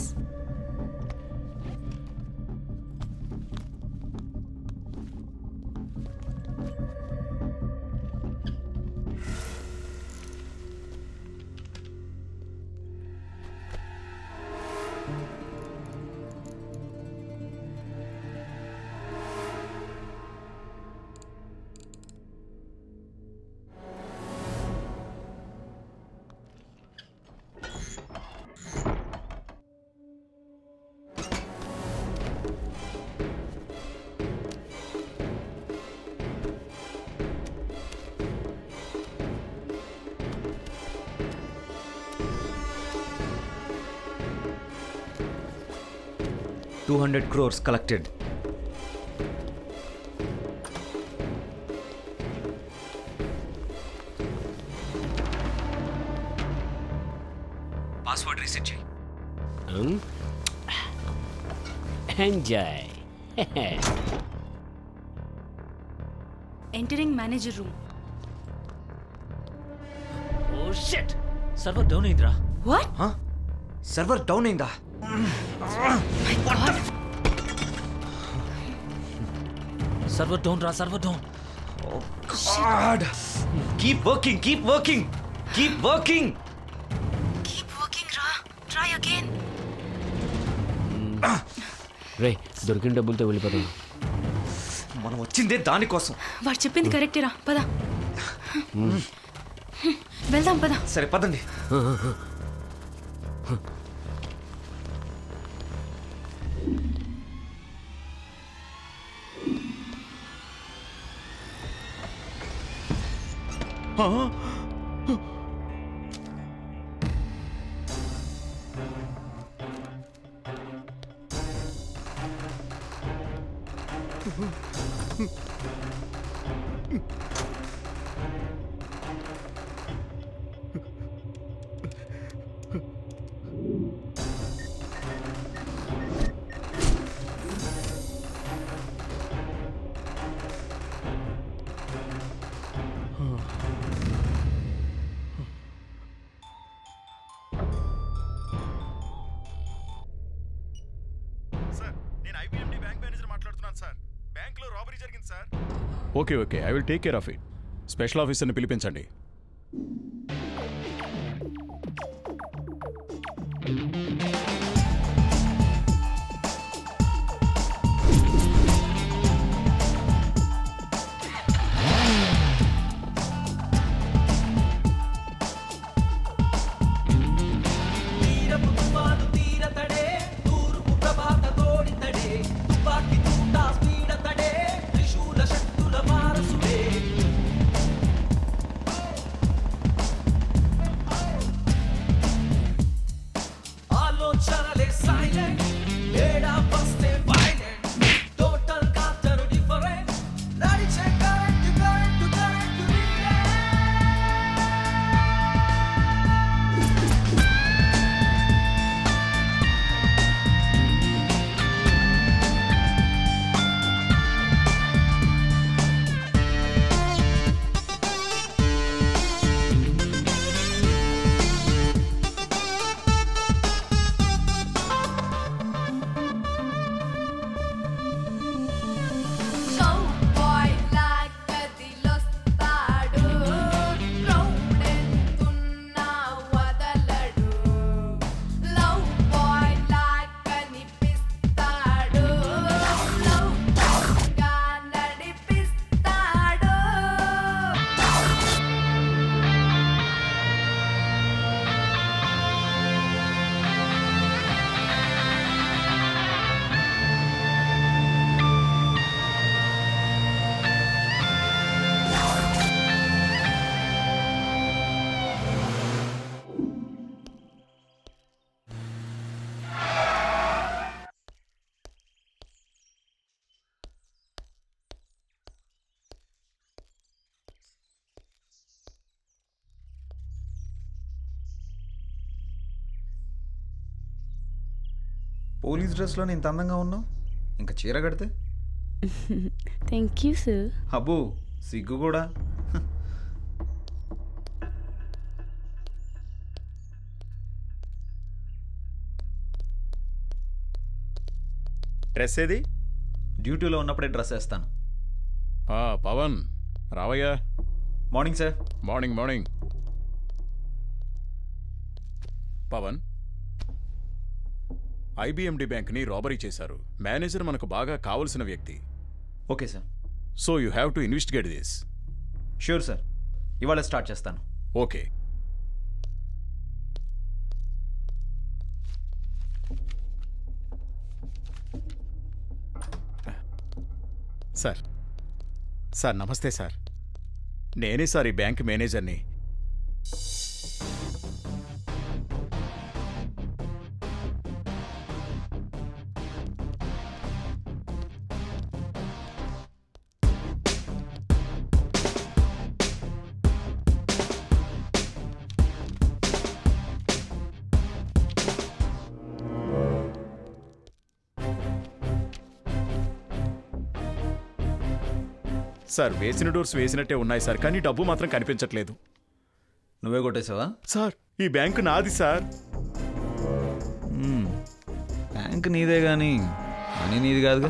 two hundred crores collected. Password reset చేయి. Enjoy. Entering manager room. Oh shit, server down అయిందిరా. What? సర్వర్ డౌన్ అయిందా? My God. సర్వర్ డౌన్ రా, server down. Oh God. Keep working, keep working, keep working. Keep working, Ra. Try again. రే దొరికిన డబ్బులతో వెళ్ళిపోతాను. మనం వచ్చిందే దానికోసం. వాడు చెప్పింది కరెక్టేరా, పద. వెళ్దాం పద. సరే పదండి. Okay okay, I will take care of it. Special ఆఫీసర్ని పిలిపించండి. తీరపు తుఫాను తీరతడే పోలీస్ డ్రెస్లో ఇంత అందంగా ఉన్నావు, ఇంకా చీర కడితే థ్యాంక్ యూ సార్. అబ్బో సిగ్గు కూడా. డ్రెస్ ఏది? డ్యూటీలో ఉన్నప్పుడే డ్రెస్ వేస్తాను. ఆ, పవన్ రావయ్యా. Morning sir. Morning morning. Pavan, IBMD బ్యాంక్ని రాబరీ చేశారు. మేనేజర్ మనకు బాగా కావలసిన వ్యక్తి. Okay sir. So you have to investigate this. Sure sir, ఇవాళ స్టార్ట్ చేస్తాను. ఓకే. సార్ సార్ నమస్తే సార్. నేనే సార్ ఈ బ్యాంక్ మేనేజర్ని. సార్ వేసిన డోర్స్ వేసినట్టే ఉన్నాయి సార్, కానీ డబ్బు మాత్రం కనిపించట్లేదు. నువ్వే కొట్టేసావా? సార్ ఈ బ్యాంకు నాది సార్. బ్యాంక్ నీదే కానీ మనీ నీది కాదుగా.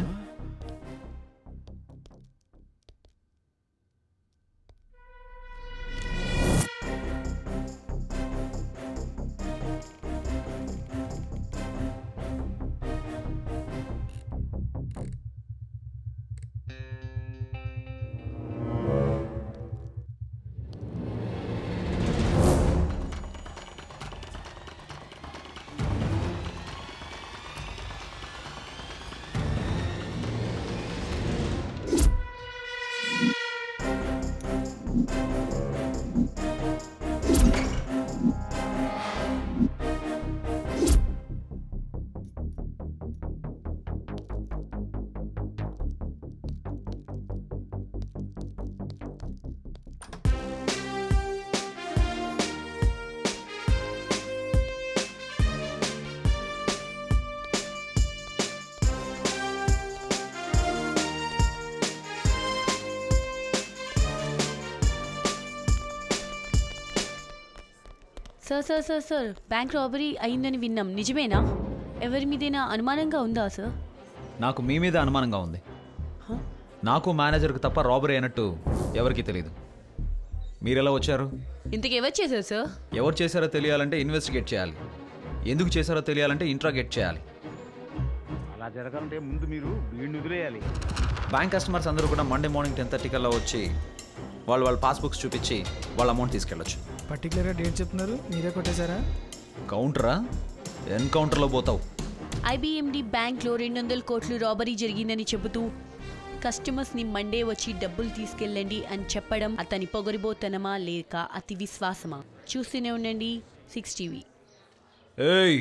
Sir sir sir sir bank robbery అయిందని విన్నాం, నిజమేనా? ఎవరి మీదైనా అనుమానంగా ఉందా సార్? నాకు మీ మీద అనుమానంగా ఉంది. నాకు మేనేజర్కి తప్ప రాబరీ అయినట్టు ఎవరికీ తెలియదు. మీరెలా వచ్చారు? ఇంతకు ఎవరు చేశారు సార్? ఎవరు చేశారో తెలియాలంటే ఇన్వెస్టిగేట్ చేయాలి. ఎందుకు చేశారో తెలియాలంటే ఇంట్రాగేట్ చేయాలి. అలా జరగాలంటే ముందు మీరు వీడిని వదిలేయాలి. బ్యాంక్ కస్టమర్స్ అందరూ కూడా మండే మార్నింగ్ టెన్ థర్టీ కల్లా వచ్చి వాళ్ళు వాళ్ళ పాస్బుక్స్ చూపించి వాళ్ళ అమౌంట్ తీసుకెళ్ళొచ్చు. పర్టికులర్గా డేట్ చెప్తున్నారు, మీరే కొట్టేశారా? కౌంటరా? ఎన్కౌంటర్లో పోతావు. ఐబిఎండి బ్యాంక్లో రెండు వందల కోట్లు రాబరీ జరిగిందని చెబుతూ కస్టమర్స్ని మండే వచ్చి డబ్బులు తీసుకెళ్ళండి అని చెప్పడం అతని పొగరిబోతనమా లేక అతి విశ్వాసమా? చూస్తూనే ఉండండి సిక్స్ టీవీ. ఏయ్,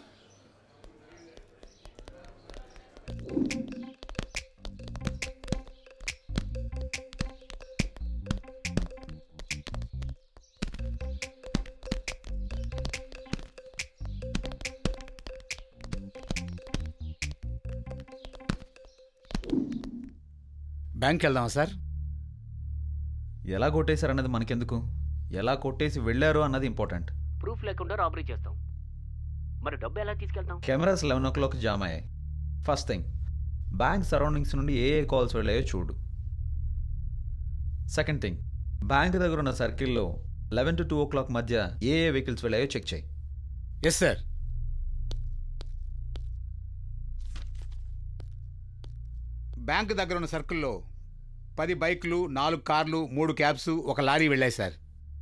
బ్యాంక్కి వెళ్దామా సార్? ఎలా కొట్టేశారు అన్నది మనకెందుకు, ఎలా కొట్టేసి వెళ్ళారు అన్నది ఇంపార్టెంట్. ప్రూఫ్ లేకుండా రాబరీ చేస్తాం, మరి డబ్బు ఎలా తీసుకెళ్తాం? Cameras eleven o'clock jam అయ్యాయి. ఫస్ట్ థింగ్, బ్యాంక్ సరౌండింగ్స్ నుండి ఏ ఏ కాల్స్ వెళ్ళాయో చూడు. సెకండ్ థింగ్, బ్యాంక్ దగ్గర ఉన్న సర్కిల్లో eleven to two o'clock మధ్య ఏ ఏ వెహికల్స్ వెళ్ళాయో చెక్ చేయి. Yes sir. బ్యాంక్ దగ్గర ఉన్న సర్కిల్లో పది బైకులు, నాలుగు కార్లు, మూడు క్యాబ్స్, ఒక లారీ వెళ్ళాయి సార్.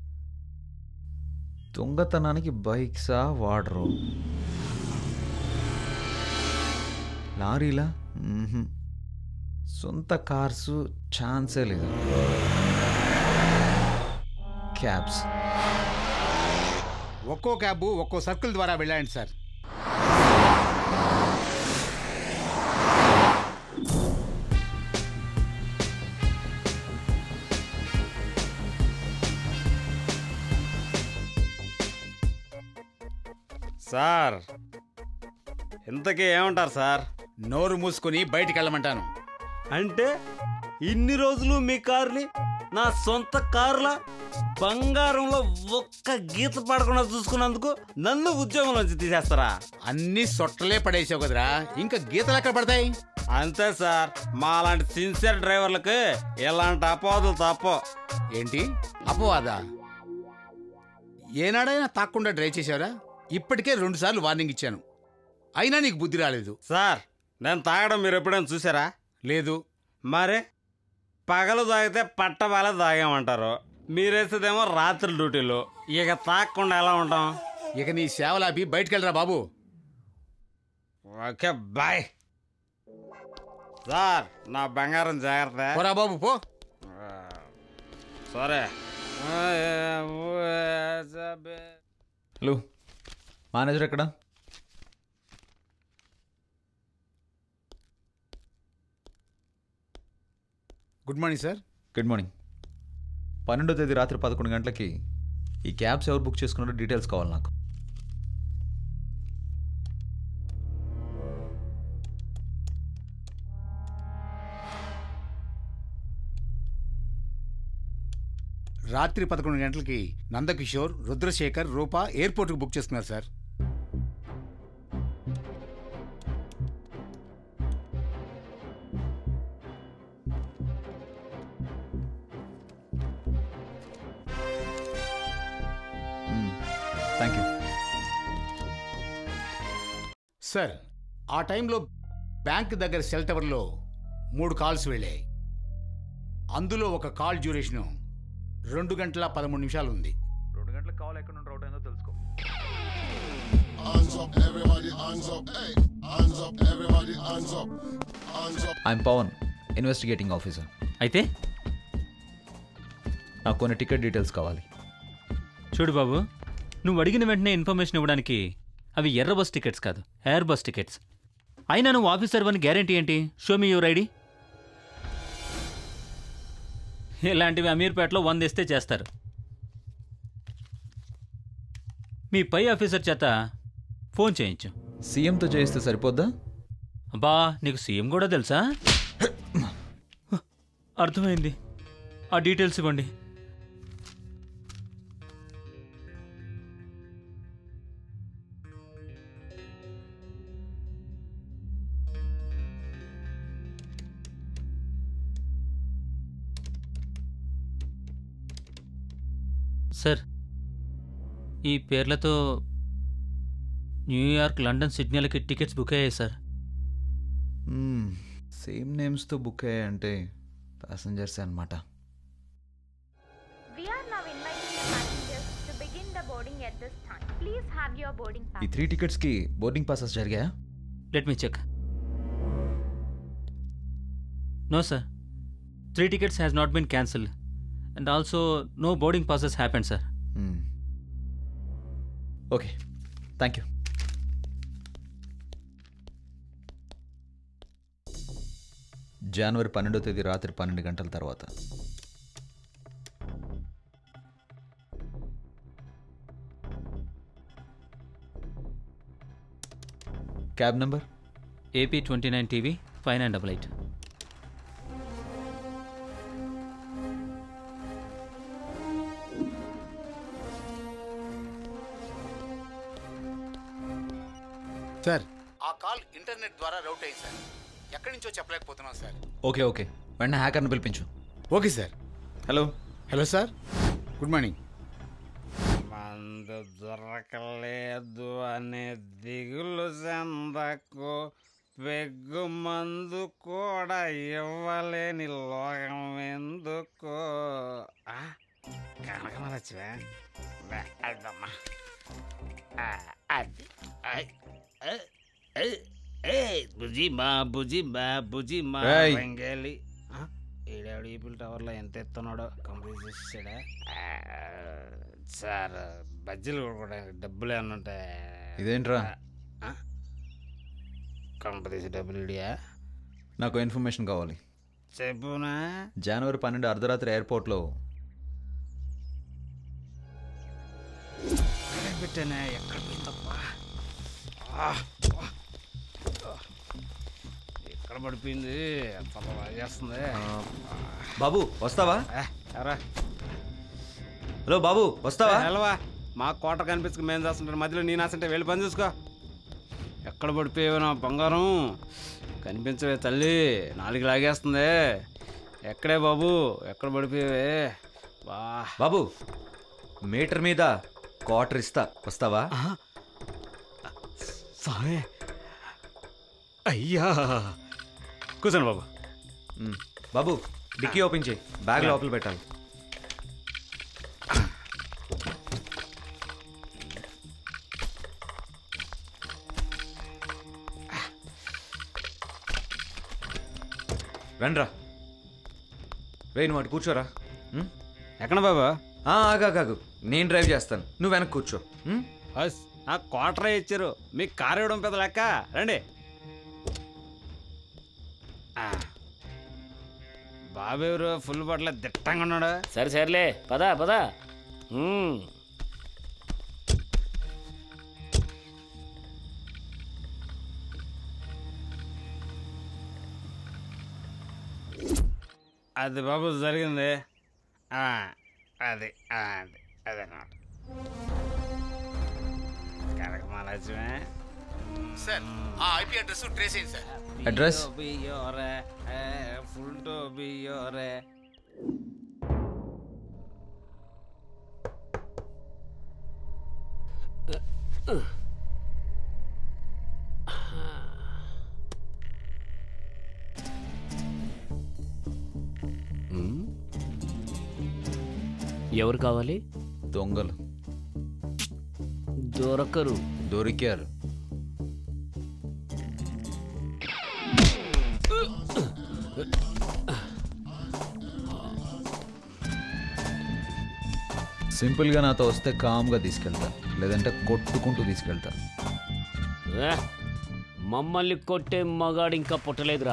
దొంగతనానికి బైక్సా వాడరు, లారీలా? మ్మ్హ్మ్. సొంత కార్సు ఛాన్సే లేదు. క్యాబ్స్, ఒక్కో క్యాబ్ ఒక్కో సర్కిల్ ద్వారా వెళ్ళాయండి సార్. సార్ ఇంతకీ ఏమంటారు సార్? నోరు మూసుకొని బయటికి వెళ్ళమంటాను. అంటే ఇన్ని రోజులు మీ కార్ని నా సొంత కారులా బంగారంలో ఒక్క గీత పడకుండా చూసుకున్నందుకు నన్ను ఉద్యోగంలోంచి తీసేస్తారా? అన్ని సొట్టలే పడేసావు కదరా, ఇంకా గీతలు ఎక్కడ పడతాయి? అంతే సార్, మా అలాంటి సిన్సియర్ డ్రైవర్లకి ఇలాంటి అపవాదులు తప్ప. ఏంటి అపవాదా? ఏనాడైనా తాక్కుండా డ్రైవ్ చేశారా? ఇప్పటికే రెండు సార్లు వార్నింగ్ ఇచ్చాను, అయినా నీకు బుద్ధి రాలేదు. సార్, నేను తాగడం మీరు ఎప్పుడైనా చూసారా? లేదు. మరి పగలు తాగితే పట్టబాల తాగామంటారు, మీరేసేదేమో రాత్రి డ్యూటీలు. ఇక తాగకుండా ఎలా ఉంటాం? ఇక నీ సేవలాపి బయటకెళ్ళరా బాబు. Okay bye. సార్, నా బంగారం జాగ్రత్త. పోరా బాబు పో. సరే. హలో, మేనేజర్ ఎక్కడ? Good morning sir. Good morning. పన్నెండో తేదీ రాత్రి పదకొండు గంటలకి ఈ క్యాబ్స్ ఎవరు బుక్ చేసుకున్నారో డీటెయిల్స్ కావాలి నాకు. రాత్రి పదకొండు గంటలకి నందకిషోర్, రుద్రశేఖర్, రూపా ఎయిర్పోర్ట్కి బుక్ చేసుకున్నారు సార్. Thank you sir. ఆ టైంలో బ్యాంక్ దగ్గర సెల్ టవర్లో మూడు కాల్స్ వెళ్ళాయి. అందులో ఒక కాల్ డ్యూరేషను రెండు గంటల పదమూడు నిమిషాలు ఉంది. రెండు గంటల కాల్ ఎక్కడ నుండి రౌట్ అయిందో తెలుసుకో. I'm Pavan, investigating officer. అయితే నాకు కొన్ని టికెట్ డీటెయిల్స్ కావాలి. చూడు బాబు, నువ్వు అడిగిన వెంటనే ఇన్ఫర్మేషన్ ఇవ్వడానికి అవి ఎర్ర బస్ టికెట్స్ కాదు, ఎయిర్ బస్ టికెట్స్. అయినా నువ్వు ఆఫీసర్ అని గ్యారంటీ ఏంటి? Show me your ID. ఇలాంటివి అమీర్పేటలో వందేస్తే చేస్తారు. మీ పై ఆఫీసర్ చేత ఫోన్ చేయించు. సీఎంతో చేయిస్తే సరిపోద్దా? అబ్బా, నీకు సీఎం కూడా తెలుసా? అర్థమైంది. ఆ డీటెయిల్స్ ఇవ్వండి. సార్, ఈ పేర్లతో న్యూయార్క్, లండన్, సిడ్నీలకి టికెట్స్ బుక్ అయ్యాయి సార్. సేమ్ నేమ్స్తో బుక్ అయ్యాయంటే ప్యాసింజర్స్ అనమాట. ఈ త్రీ టికెట్స్కి బోర్డింగ్ పాసెస్ జరిగాయా? Let me check. No sir, three tickets has not been cancelled and also no boarding passes happened, sir. Hmm. Okay, thank you. జనవరి పన్నెండో తేదీ రాత్రి పన్నెండు గంటల తర్వాత cab number AP twenty nine TV five nine double eight. Sir, ఆ call internet ద్వారా route అయింది సార్. ఎక్కడి నుంచో చెప్పలేకపోతున్నాం సార్. ఓకే ఓకే వెంటనే హ్యాకర్ని పిలిపించు. Okay sir. Hello hello sir, good morning. మందు దొరకలేదు అనే దిగులు చెందకు, పెగ్గు మందు కూడా ఇవ్వలేని లోకం ఎందుకు? కనకమరచివా అద్దమ్మా, అది బుజిమా బుజిమా బుజిమా బెంగాలీ. ఈడాడు ఈపుల్ టవర్లో ఎంత ఎత్తున్నాడో కంప్లీట్ చేసాడా? సార్, బజ్జీలు కొనుక్కోవడానికి డబ్బులు ఏమన్నా ఉంటాయి? ఇదేంట్రా? కంపెనీస్ డబ్బులు ఇడియా? నాకు ఇన్ఫర్మేషన్ కావాలి. చెప్పునా? జనవరి పన్నెండు అర్ధరాత్రి ఎయిర్పోర్ట్లో పెట్టానే, ఎక్కడ పోయిందప్పా? ఎక్కడ పడిపోయింది చేస్తుంది బాబు వస్తావా? ఎవరా? హలో బాబు వస్తావా? హలోవా, మా కోట కనిపించుకు మేము చేస్తుంటారు, మధ్యలో నీ నాసంటే వెళ్ళి పని చూసుకో. ఎక్కడ పడిపోయావు నా బంగారం? కనిపించవే తల్లి, నాలుగు లాగేస్తుంది. ఎక్కడే బాబు, ఎక్కడ పడిపోయావే? బా బాబు మీటర్ మీద క్వార్టర్ ఇస్తా, వస్తావా? సారే అయ్యా, కూర్చోండి బాబు. బాబు డిక్కీ ఓపెన్ చేయి, బ్యాగ్ లోపల పెట్టాలి. రండ్రా, రే నువ్వు అటు కూర్చోరా. ఎక్కడ బాబా? ఆగాగాగు, నేను డ్రైవ్ చేస్తాను, నువ్వు వెనక్కి కూర్చో. నాకు క్వార్టరే ఇచ్చారు, మీకు కారు ఇవ్వడం పెద్ద లెక్క. రండి. బాబెవరు ఫుల్ బట్టల దిట్టంగా ఉన్నాడు. సరే సరేలే, పదా పదా. అది బాబు జరిగింది అది అది అదన్నమాట. కనకమాలక్ష్మే సార్, ఆ ఐపీ అడ్రస్ ట్రేస్ అయింది sir. Address full to be యోరే. ఎవరు కావాలి? దొంగలు దొరకరు. దొరికారు. సింపుల్గా నాతో వస్తే కామ్గా తీసుకెళ్తా, లేదంటే కొట్టుకుంటూ తీసుకెళ్తా. మమ్మల్ని కొట్టే మగాడు ఇంకా పుట్టలేదురా.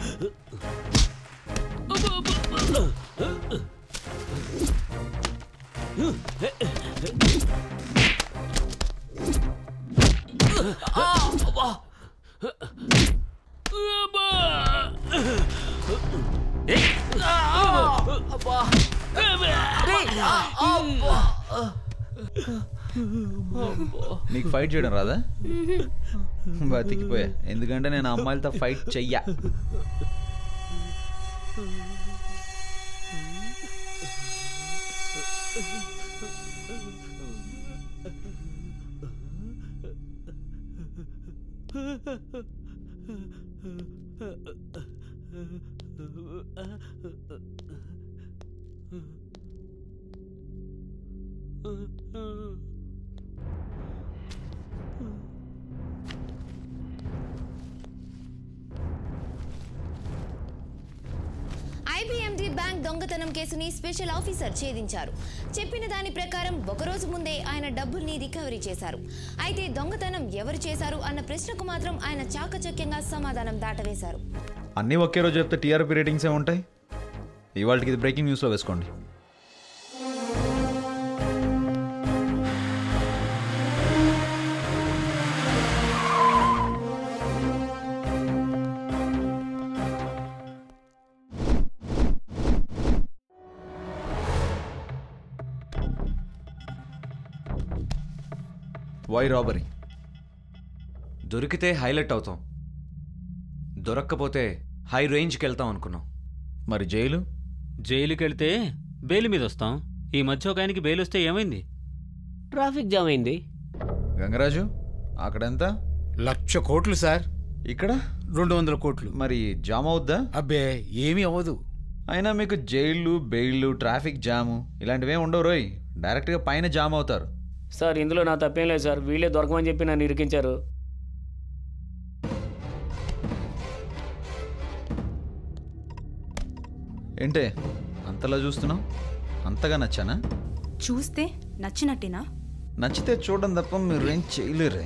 నీకు ఫైట్ చేయడం రాదా? బతికిపోయా, ఎందుకంటే నేను అమ్మాయిలతో ఫైట్ చెయ్యా. ఐబీఎండి బ్యాంక్ దొంగతనం కేసుని స్పెషల్ ఆఫీసర్ ఛేదించారు. చెప్పిన దాని ప్రకారం ఒకరోజు ముందే ఆయన డబ్బుల్ని రికవరీ చేశారు. అయితే దొంగతనం ఎవరు చేశారు అన్న ప్రశ్నకు మాత్రం ఆయన చాకచక్యంగా సమాధానం దాటవేశారు. అన్నీ ఒకే రోజు చెప్తే టీఆర్పీ రేటింగ్స్ ఏ ఉంటాయి. ఇవాళకి ఇది బ్రేకింగ్ న్యూస్లో వేసుకోండి. Why robbery? దొరికితే హైలైట్ అవుతాం, దొరక్కపోతే హై రేంజ్కి వెళ్తాం అనుకున్నాం. మరి జైలు? జైలుకి వెళ్తే బెయిల్ మీద వస్తాం. ఈ మధ్య ఒక ఆయనకి బెయిల్ వస్తే ఏమైంది? ట్రాఫిక్ జామ్ అయింది. గంగరాజు అక్కడెంత? లక్ష కోట్లు సార్. ఇక్కడ రెండు వందల కోట్లు. మరి జామ్ అవుద్దా? అబ్బే ఏమీ అవ్వదు. అయినా మీకు జైళ్ళు, బెయిళ్ళు, ట్రాఫిక్ జాము ఇలాంటివే ఉండవు రోయ్. డైరెక్ట్గా పైన జామ్ అవుతారు. సార్ ఇందులో నా తప్పేం లేదు సార్, వీళ్ళే దొరకమని చెప్పి నన్ను ఇరికించారు. ఏంటే అంతలా చూస్తున్నావు? అంతగా నచ్చానా? చూస్తే నచ్చినట్టేనా? నచ్చితే చూడడం తప్ప మీరు ఏం చేయలేరే.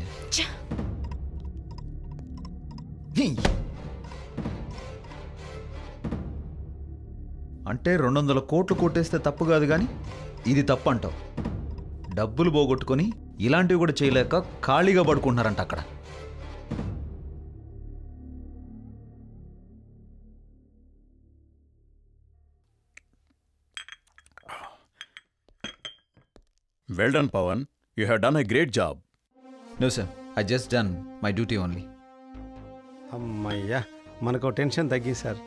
అంటే రెండు వందల కోట్లు కొట్టేస్తే తప్పు కాదు, కానీ ఇది తప్పు అంటావు. డబ్బులు పోగొట్టుకొని ఇలాంటివి కూడా చేయలేక ఖాళీగా పడుకుంటున్నారంట అక్కడ. Well done Pavan, you have done a great job. No sir, I just done my duty only. అమ్మయ్యా, మనకు టెన్షన్ తగ్గింది సార్.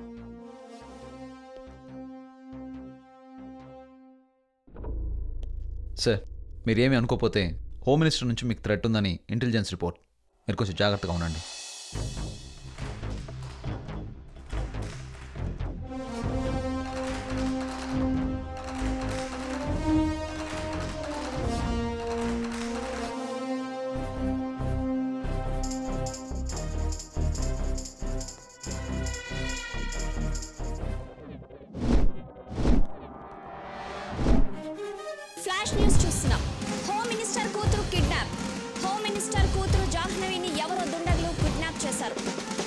సార్, మీరేమీ అనుకోకపోతే హోమ్ మినిస్టర్ నుంచి మీకు థ్రెట్ ఉందని ఇంటెలిజెన్స్ రిపోర్ట్. మీరు కొంచెం జాగ్రత్తగా ఉండండి. ఫ్లాష్ న్యూస్ చూస్తున్నాం. హోమ్ మినిస్టర్ కూతురు కిడ్నాప్. హోమ్ మినిస్టర్ కూతురు జాహ్నవిని ఎవరో దుండగులు కిడ్నాప్ చేశారు.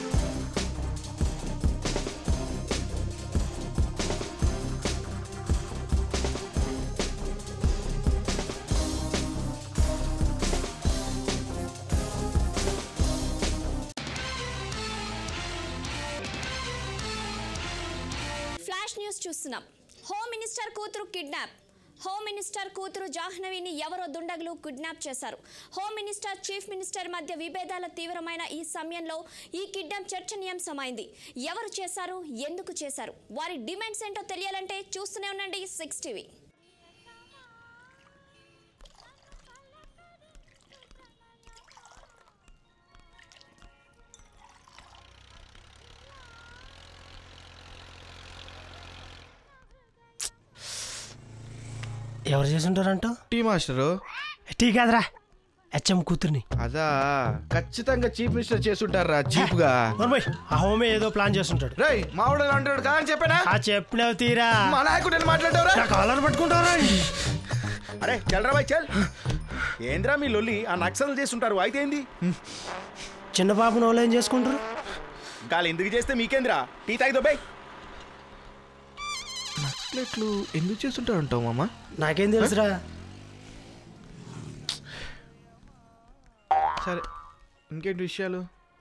ఫ్లాష్ న్యూస్ చూస్తున్నాం. హోమ్ మినిస్టర్ కూతురు కిడ్నాప్. హోమ్ మినిస్టర్ కూతురు జాహ్నవిని ఎవరో దుండగులు కిడ్నాప్ చేశారు. హోమ్ మినిస్టర్, చీఫ్ మినిస్టర్ మధ్య విభేదాల తీవ్రమైన ఈ సమయంలో ఈ కిడ్నాప్ చర్చనీయాంశమైంది. ఎవరు చేశారు, ఎందుకు చేశారు, వారి డిమాండ్స్ ఏంటో తెలియాలంటే చూస్తూనే ఉండండి సిక్స్ టీవీ. ఎవరు చేస్తుంటారంట? Tea master. టీ కాదురా, హెచ్ఎం కూతుర్ని. అదా, ఖచ్చితంగా చీఫ్ మినిస్టర్ చేస్తుంటారా చీప్గా. ఆ హోమే ఏదో ప్లాన్ చేస్తుంటాడు. రేయ్, మావిడ అంటాడు కదా అని చెప్పానా? ఆ చెప్పినావు తీరా. మా నాయకుడు మాట్లాడతావురా? నా కాలర్ పట్టుకుంటారా? అరే చల్రా బాయ్ చల్. ఏంద్రా మీ లొల్లి? ఆ నక్సలు చేస్తుంటారు అయితే ఏంది? చిన్న బాబుని వాళ్ళు ఏం చేసుకుంటారు? గాలి ఎందుకు చేస్తే మీకేంద్రా? Tea తాగిదో bye. నక్సలెట్లు ఎందుకు చేస్తుంటారు అంటావు మామ? నాకేం తెలుసురా. సరే, ఇంకేంటి విషయాలు?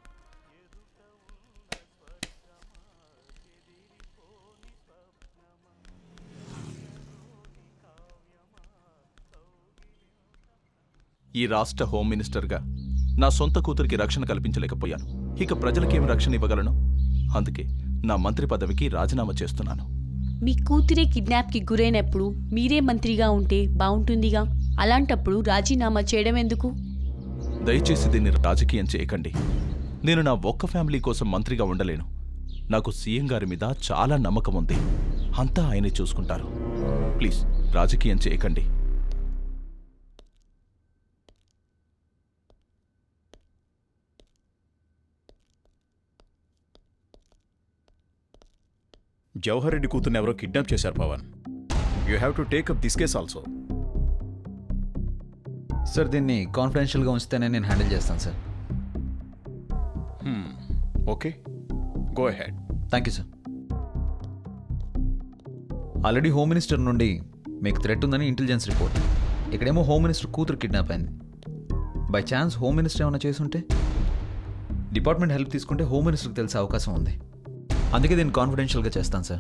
ఈ రాష్ట్ర హోమ్ మినిస్టర్గా నా సొంత కూతురికి రక్షణ కల్పించలేకపోయాను. ఇక ప్రజలకేమి రక్షణ ఇవ్వగలను? అందుకే నా మంత్రి పదవికి రాజీనామా చేస్తున్నాను. మీ కూతురే కిడ్నాప్కి గురైనప్పుడు మీరే మంత్రిగా ఉంటే బాగుంటుందిగా. అలాంటప్పుడు రాజీనామా చేయడం ఎందుకు? దయచేసి దీన్ని రాజకీయం చేయకండి. నేను నా ఒక్క ఫ్యామిలీ కోసం మంత్రిగా ఉండలేను. నాకు సీఎం గారి మీద చాలా నమ్మకం ఉంది. అంతా ఆయనే చూసుకుంటారు. ప్లీజ్ రాజకీయం చేయకండి. జవహర్ రెడ్డి కూతుర్ని ఎవరో కిడ్నాప్ చేశారు Pavan. You have to take up this case also. Sir, దీన్ని కాన్ఫిడెన్షియల్గా ఉంచితేనే నేను హ్యాండిల్ చేస్తాను sir. Okay, go ahead. Thank you sir. Already home minister నుండి మీకు థ్రెట్ ఉందని ఇంటెలిజెన్స్ రిపోర్ట్. ఇక్కడేమో హోమ్ మినిస్టర్ కూతురు కిడ్నాప్ అయింది. బై ఛాన్స్ హోమ్ మినిస్టర్ ఏమైనా చేసుంటే డిపార్ట్మెంట్ హెల్ప్ తీసుకుంటే హోమ్ మినిస్టర్కి తెలిసే అవకాశం ఉంది. అందుకే దీన్ని కాన్ఫిడెన్షియల్గా చేస్తాను sir.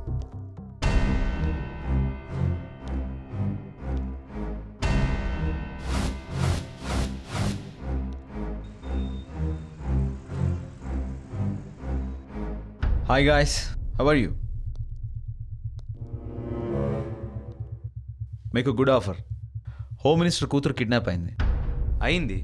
Hi guys, how are you? మీకు గుడ్ ఆఫర్. హోమ్ మినిస్టర్ కూతురు కిడ్నాప్ అయింది. అయింది.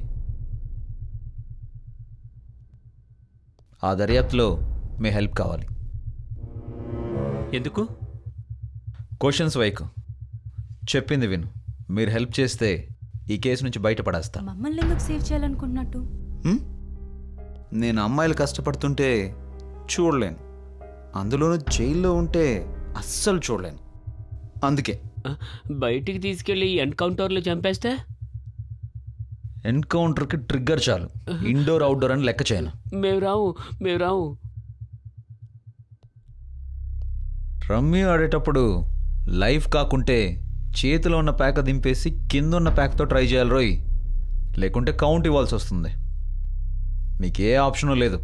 ఆ దర్యాప్తులో మీ హెల్ప్ కావాలి. ఎందుకు? క్వశ్చన్స్ వైకు, చెప్పింది విను. మీరు హెల్ప్ చేస్తే ఈ కేసు నుంచి బయటపడేస్తా. మమ్మల్ని ఎందుకు సేవ్ చేయాలనుకుంటున్నట్టు? నేను అమ్మాయిలు కష్టపడుతుంటే చూడలేను, అందులోనూ జైల్లో ఉంటే అస్సలు చూడలేను. అందుకే బయటికి తీసుకెళ్ళి ఎన్కౌంటర్లో చంపేస్తే? ఎన్కౌంటర్కి ట్రిగ్గర్ చాలు, ఇండోర్ అవుట్డోర్ అని లెక్క చేయను. మేము రావు, మేము రావు. రమ్మీ ఆడేటప్పుడు లైఫ్ కాకుంటే చేతిలో ఉన్న ప్యాక్ దింపేసి కింద ఉన్న ప్యాక్తో ట్రై చేయాలి రోయ్, లేకుంటే కౌంట్ ఇవ్వాల్సి వస్తుంది. మీకే ఆప్షను లేదు.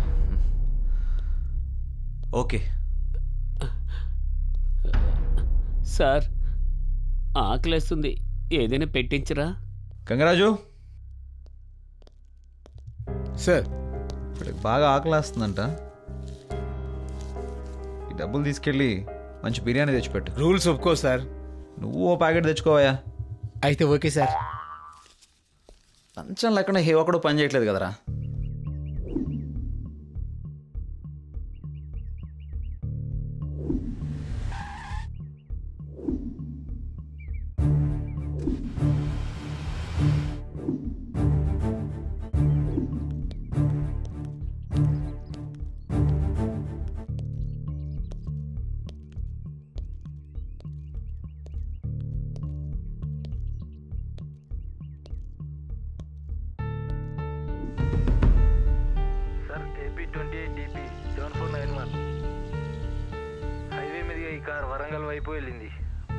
ఓకే, సార్ ఆకలేస్తుంది, ఏదైనా పెట్టించరా? గంగరాజు సార్ ఇప్పటికి బాగా ఆకలేస్తుందంట. ఈ డబ్బులు తీసుకెళ్ళి మంచి బిర్యానీ తెచ్చిపెట్టు. రూల్స్ ఒప్పుకో సార్. నువ్వు ఓ ప్యాకెట్ తెచ్చుకోవా. అయితే ఓకే సార్. లంచం లేకుండా హే ఒకడు పని చేయట్లేదు కదరా. హైవే మీదుగా ఈ కార్ వరంగల్ వైపు వెళ్ళింది.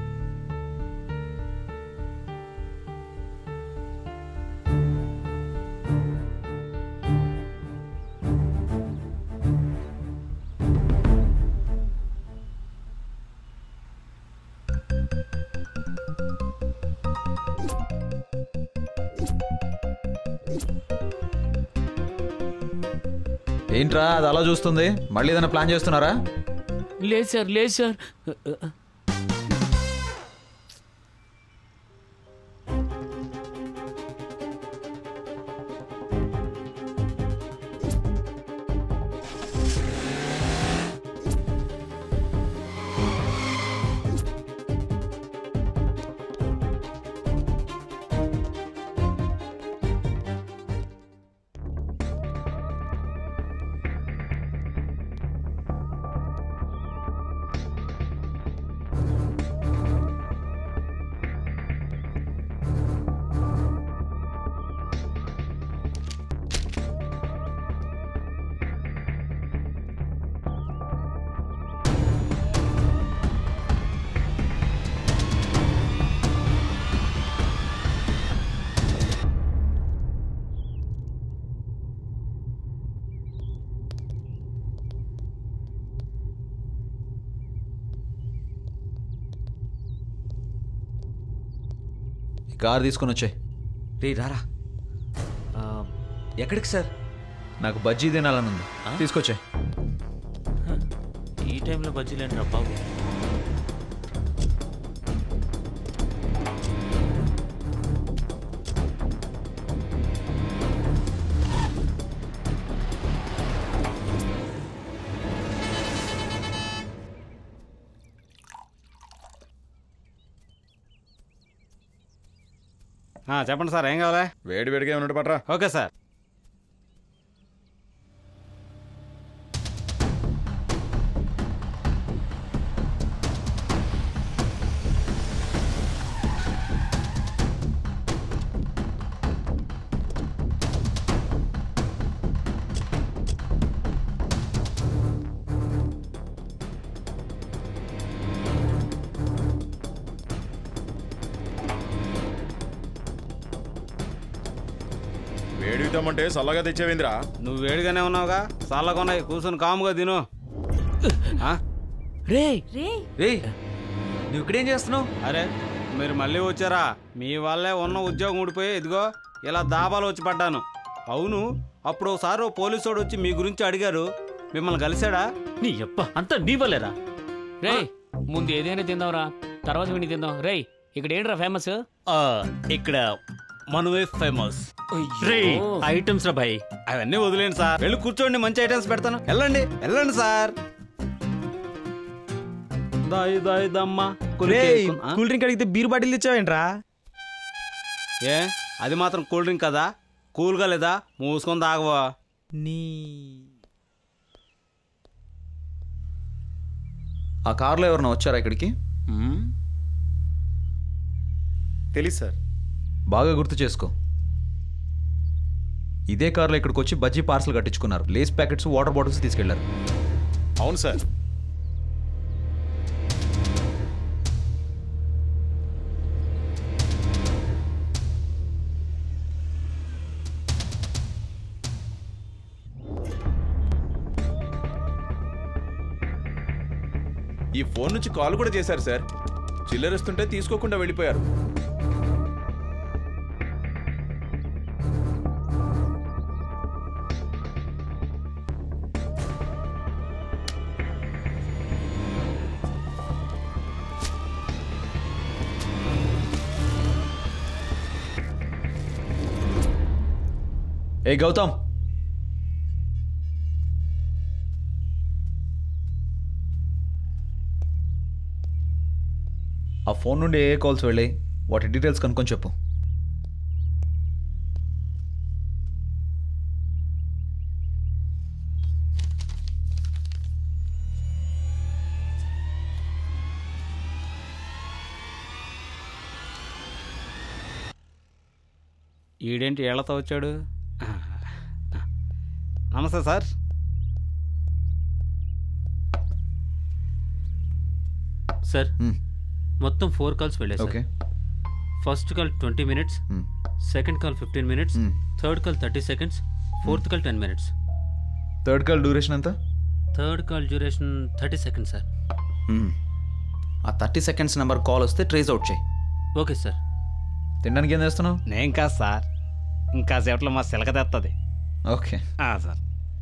ఏంట్రా అది అలా చూస్తుంది? మళ్ళీ ఏదైనా ప్లాన్ చేస్తున్నారా? లేదు సార్, లేదు సార్. కార్ తీసుకొని వచ్చాయి. రే రారా. ఎక్కడికి సార్? నాకు బజ్జీ తినాలని ఉంది, తీసుకొచ్చాయి. ఈ టైంలో బజ్జీలు ఏంట్రా బాబు? చెప్పండి సార్, ఏం కావాలి? వేడి వేడిగా ఉన్నట్టు పట్రా. Okay sir. వేడిద్దామంటే చల్లగా తెచ్చేవేంద్రా? నువ్వు వేడిగానే ఉన్నావుగా, చల్లగా ఉన్నాయి, కూర్చొని కాముగా తిను. రే రే నువ్వు ఇక్కడేం చేస్తున్నావు? అరే మీరు మళ్ళీ వచ్చారా? మీ వల్లే ఉన్న ఉద్యోగం ఊడిపోయి ఇదిగో ఇలా దాబాలు వచ్చి పడ్డాను. అవును, అప్పుడు ఒకసారి ఓ పోలీసు వాడు వచ్చి మీ గురించి అడిగారు, మిమ్మల్ని కలిశాడా? నీ అప్ప అంతా నీ వల్లేరా? రే ముందు ఏదైనా తిందాంరా, తర్వాత విని తిందాం. రే ఇక్కడ ఏంట్రా ఫేమస్? ఇక్కడ మనమే ఫేమస్. ఐటమ్స్ రా భాయ్. అవన్నీ వదిలేండి సార్, వెళ్ళి కూర్చోండి, మంచి ఐటమ్స్ పెడతాను. వెళ్ళండి వెళ్ళండి సార్. దాయి దాయి దమ్మా. కూల్ డ్రింక్ అడిగితే బీర్ బాటిల్ తెచ్చావేంట్రా? ఏ అది మాత్రం కూల్ డ్రింక్ కదా, కూల్గా లేదా? మూసుకొని తాగవా? నీ ఆ కార్లో ఎవరన్నా వచ్చారా ఇక్కడికి? తెలీదు సార్. బాగా గుర్తు చేసుకో. ఇదే కార్లో ఇక్కడికి వచ్చి బజ్జీ పార్సల్ కట్టించుకున్నారు, లేస్ ప్యాకెట్స్, వాటర్ బాటిల్స్ తీసుకెళ్లారు. అవును సార్. ఈ ఫోన్ నుంచి కాల్ కూడా చేశారు సార్. చిల్లరిస్తుంటే తీసుకోకుండా వెళ్ళిపోయారు. ఏ గౌతమ్, ఆ ఫోన్ నుండి ఏ కాల్స్ వెళ్ళి వాటి డీటెయిల్స్ కనుక్కొని చెప్పు. ఈడేంటి ఏళ్లతో వచ్చాడు? నమస్తే సార్. సార్ మొత్తం ఫోర్ కాల్స్ వెళ్ళాయి sir. First call twenty minutes, second call fifteen minutes, third call thirty seconds, fourth call ten minutes. Third call duration ఎంత? Third call duration thirty seconds sir. ఆ థర్టీ సెకండ్స్ నెంబర్ కాల్ వస్తే trace out చేయి. Okay sir. తినడానికి ఏం చేస్తున్నావు? నేను కాదు sir, ఇంకా సేపట్లో మా సిలక తెస్తుంది. Okay sir.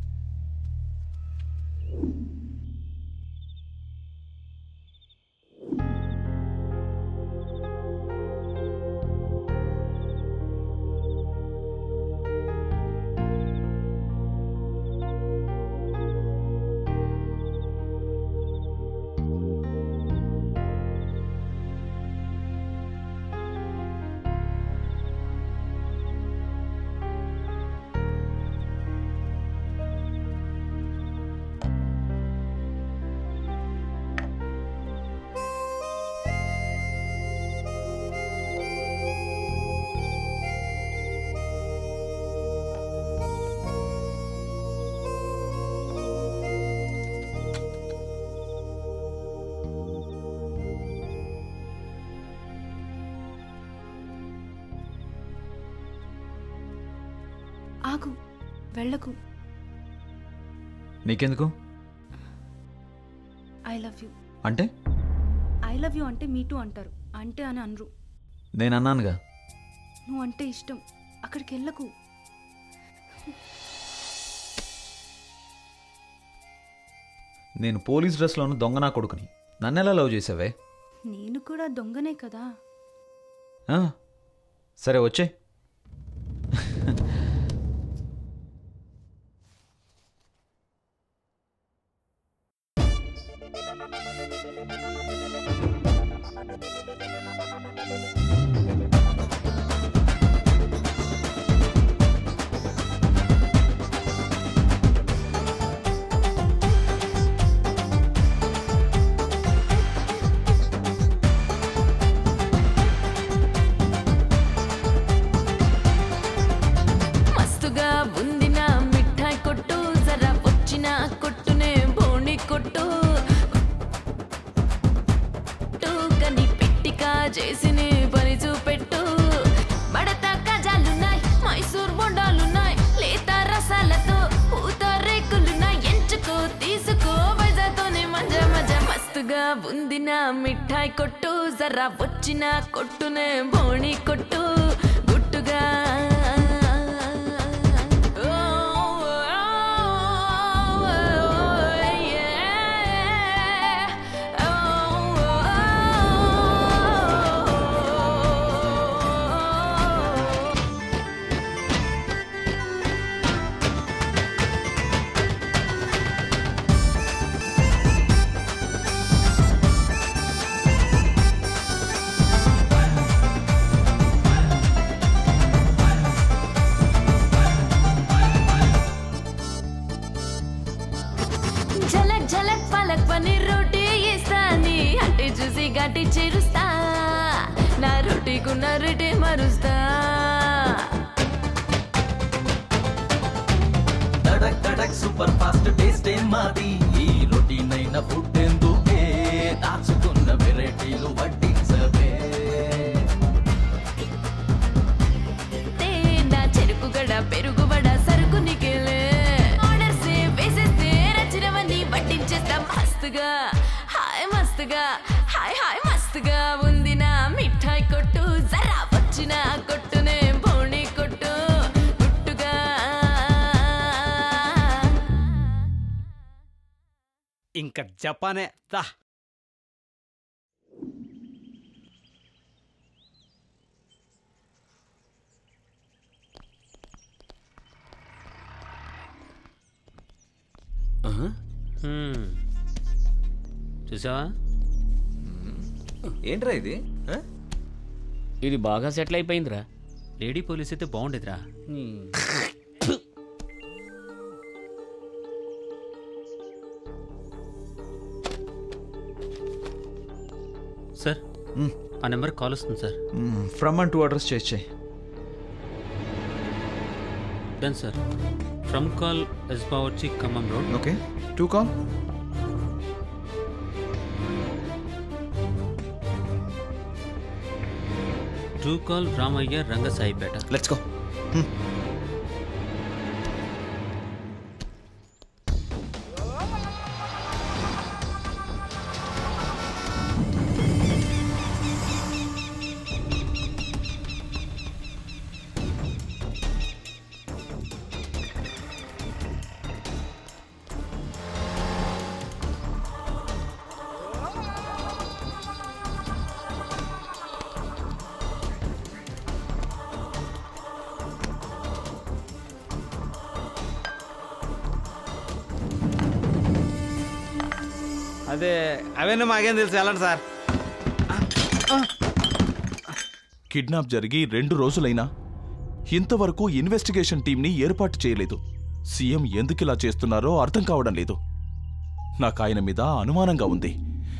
ఆగు, వెళ్ళకు. నీకెందుకు? ఐ లవ్ యూ అంటే? ఐ లవ్ యూ అంటే మీ టూ అంటారు, అంటే అని అనరు. నేను అన్నానుగా. నువ్వు అంటే ఇష్టం, అక్కడికి వెళ్ళకు. నేను పోలీస్ డ్రెస్లోను దొంగ నా కొడుకుని, నన్నెలా లవ్ చేసావే? నేను కూడా దొంగనే కదా. సరే వచ్చే. చేసిని పని చూపెట్టు. బడత కజాలున్నాయి, మైసూర్ బొండాలున్నాయి, లేత రసాలతో పూత రేకులున్నాయి. ఎంచుకో తీసుకో, వైజాతోనే మజా మజా. మస్తుగా ఉంది నా మిఠాయి కొట్టు, జరా వచ్చిన కొట్టునే బోణి కొట్టు గుట్టుగా. గట్టి చేరుస్తా, నా రొట్టికున్న రెటే మరుస్తా. తడక్ తడక్ సూపర్ ఫాస్ట్ టేస్ట్ మాది, ఈ రొటీనైన ఫుడ్ ఎందుకే, దాచుకున్న వెరైటీలు వడ్డించవే. నా చెరుకు గడ పెరుగు వడ సరుకు నికేలే, ఆర్డర్స్ వేసేస్తే నచ్చినవన్నీ వడ్డించేస్తా. మస్తుగా హాయ్ మస్తుగా హాయ్ హాయ్ మస్తుగా ఇంకా జపానే దా. చూసావా ఏంట్రా ఇది? ఇది బాగా సెటిల్ అయిపోయిందిరా. లేడీ పోలీస్ అయితే బాగుండేదిరా. సార్ ఆ నెంబర్ కాల్ వస్తుంది sir. From and to address చేయి. Done sir. ఫ్రమ్ కాల్ ఎస్బా వచ్చి Khammam road. Okay. To call to call Ramayya Rangasaipeta. Let's go. అదే అవన్నీ మాకేం తెలుసు, వెళ్ళండి సార్. కిడ్నాప్ జరిగి రెండు రోజులైనా ఇంతవరకు ఇన్వెస్టిగేషన్ టీంని ఏర్పాటు చేయలేదు. సీఎం ఎందుకు ఇలా చేస్తున్నారో అర్థం కావడం లేదు. నాకు ఆయన మీద అనుమానంగా ఉంది.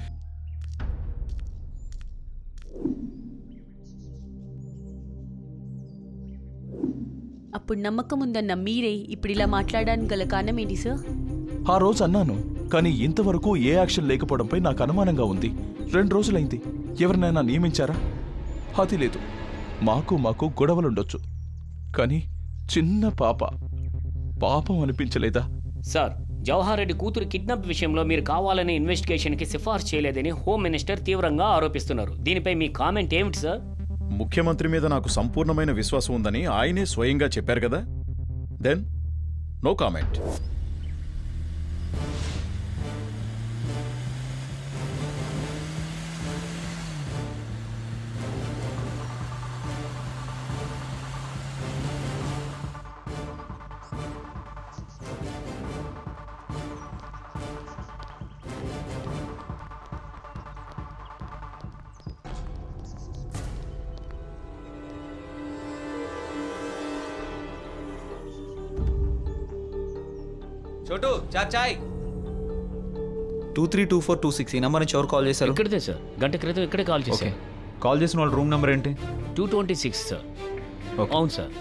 అప్పుడు నమ్మకం ఉందన్న మీరే ఇప్పుడు ఇలా మాట్లాడడానికి గల కారణం ఏంటి సార్? ఆ రోజు అన్నాను, కానీ ఇంతవరకు ఏ యాక్షన్ లేకపోవడంపై నాకు అనుమానంగా ఉంది. రెండు రోజులైంది. ఎవరినైనా నియమించారా? అది లేదు. మాకు మాకు గొడవలుండొచ్చు, కానీ చిన్న పాప పాపం అనిపించలేదా? సార్, జవహర్ రెడ్డి కూతురు కిడ్నాప్ విషయంలో మీరు కావాలనే ఇన్వెస్టిగేషన్కి సిఫార్సు చేయలేదని హోమ్ మినిస్టర్ తీవ్రంగా ఆరోపిస్తున్నారు. దీనిపై మీ కామెంట్ ఏమిటి సార్? ముఖ్యమంత్రి మీద నాకు సంపూర్ణమైన విశ్వాసం ఉందని ఆయనే స్వయంగా చెప్పారు కదా. Then no comment. చోటు చాయ్. Two three two four two six ఈ నెంబర్ నుంచి ఎవరు కాల్ చేశారు? ఇక్కడే సార్, గంట క్రితం ఇక్కడే కాల్ చేశారు. కాల్ చేసిన వాళ్ళ రూమ్ నెంబర్ ఏంటి? Two twenty six sir. అవును సార్.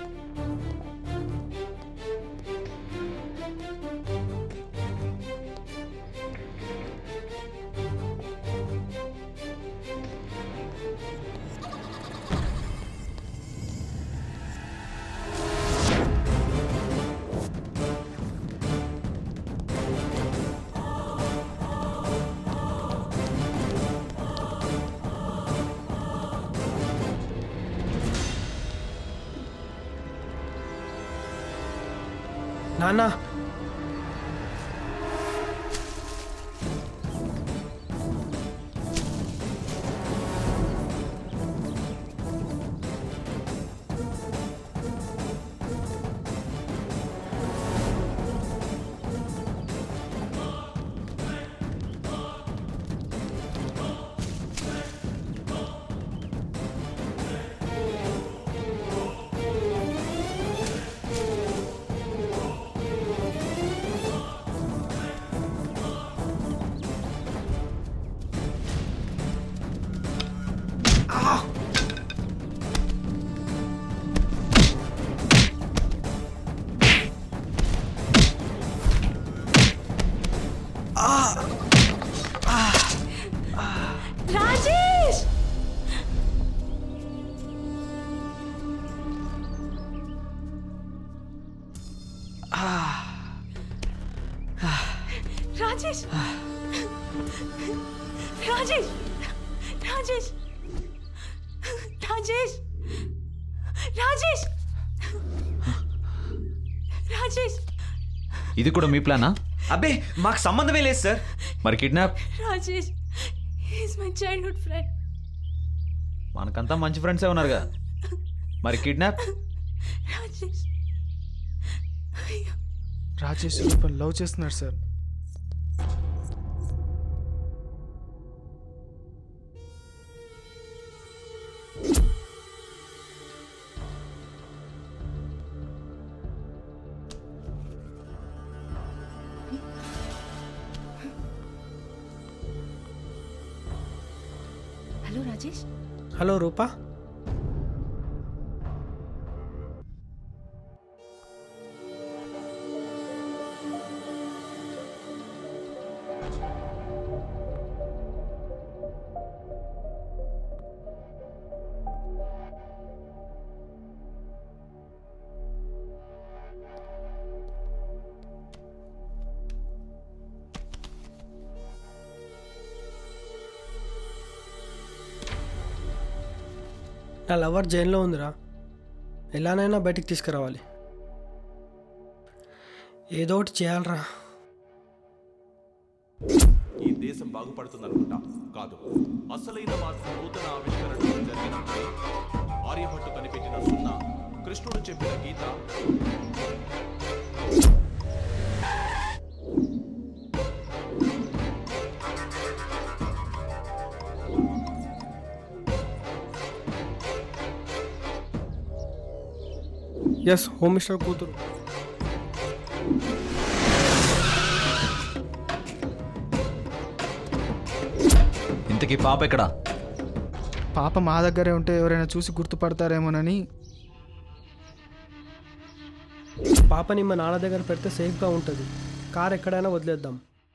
నాన్న, రాజేష్! రాజేష్! రాజేష్! రాజేష్! రాజేష్! రాజేష్! రాజేష్! ఇది కూడా మీ ప్లానా? అబ్బే మాకు సంబంధమే లేదు సార్. మరి kidnap? Rajesh is my childhood friend. మనకంతా మంచి ఫ్రెండ్సే ఉన్నారుగా, మరి కిడ్నాప్? రాజేష్ రాజేష్ రూపం లవ్ చేస్తున్నాడు sir. Hello Rajesh. Hello Rupa. నా లవర్ జైల్లో ఉందిరా, ఎలానైనా బయటికి తీసుకురావాలి. ఏదో ఒకటి చేయాలరా. ఈ దేశం బాగుపడుతుందనుకుంటా, కాదు. అసలైన మార్పు నూతన ఆవిష్కరణలు జరిగినప్పుడే. ఆర్యభట్టు కనిపెట్టిన సున్నా, కృష్ణుడు చెప్పిన గీత, ఎస్ హోమ్ మినిస్టర్ కూతురు. ఇంతకీ పాప ఎక్కడా? పాప మా దగ్గరే ఉంటే ఎవరైనా చూసి గుర్తుపడతారేమోనని. పాపని మా నాన్న దగ్గర పెడితే సేఫ్గా ఉంటుంది. కార్ ఎక్కడైనా వదిలేద్దాం.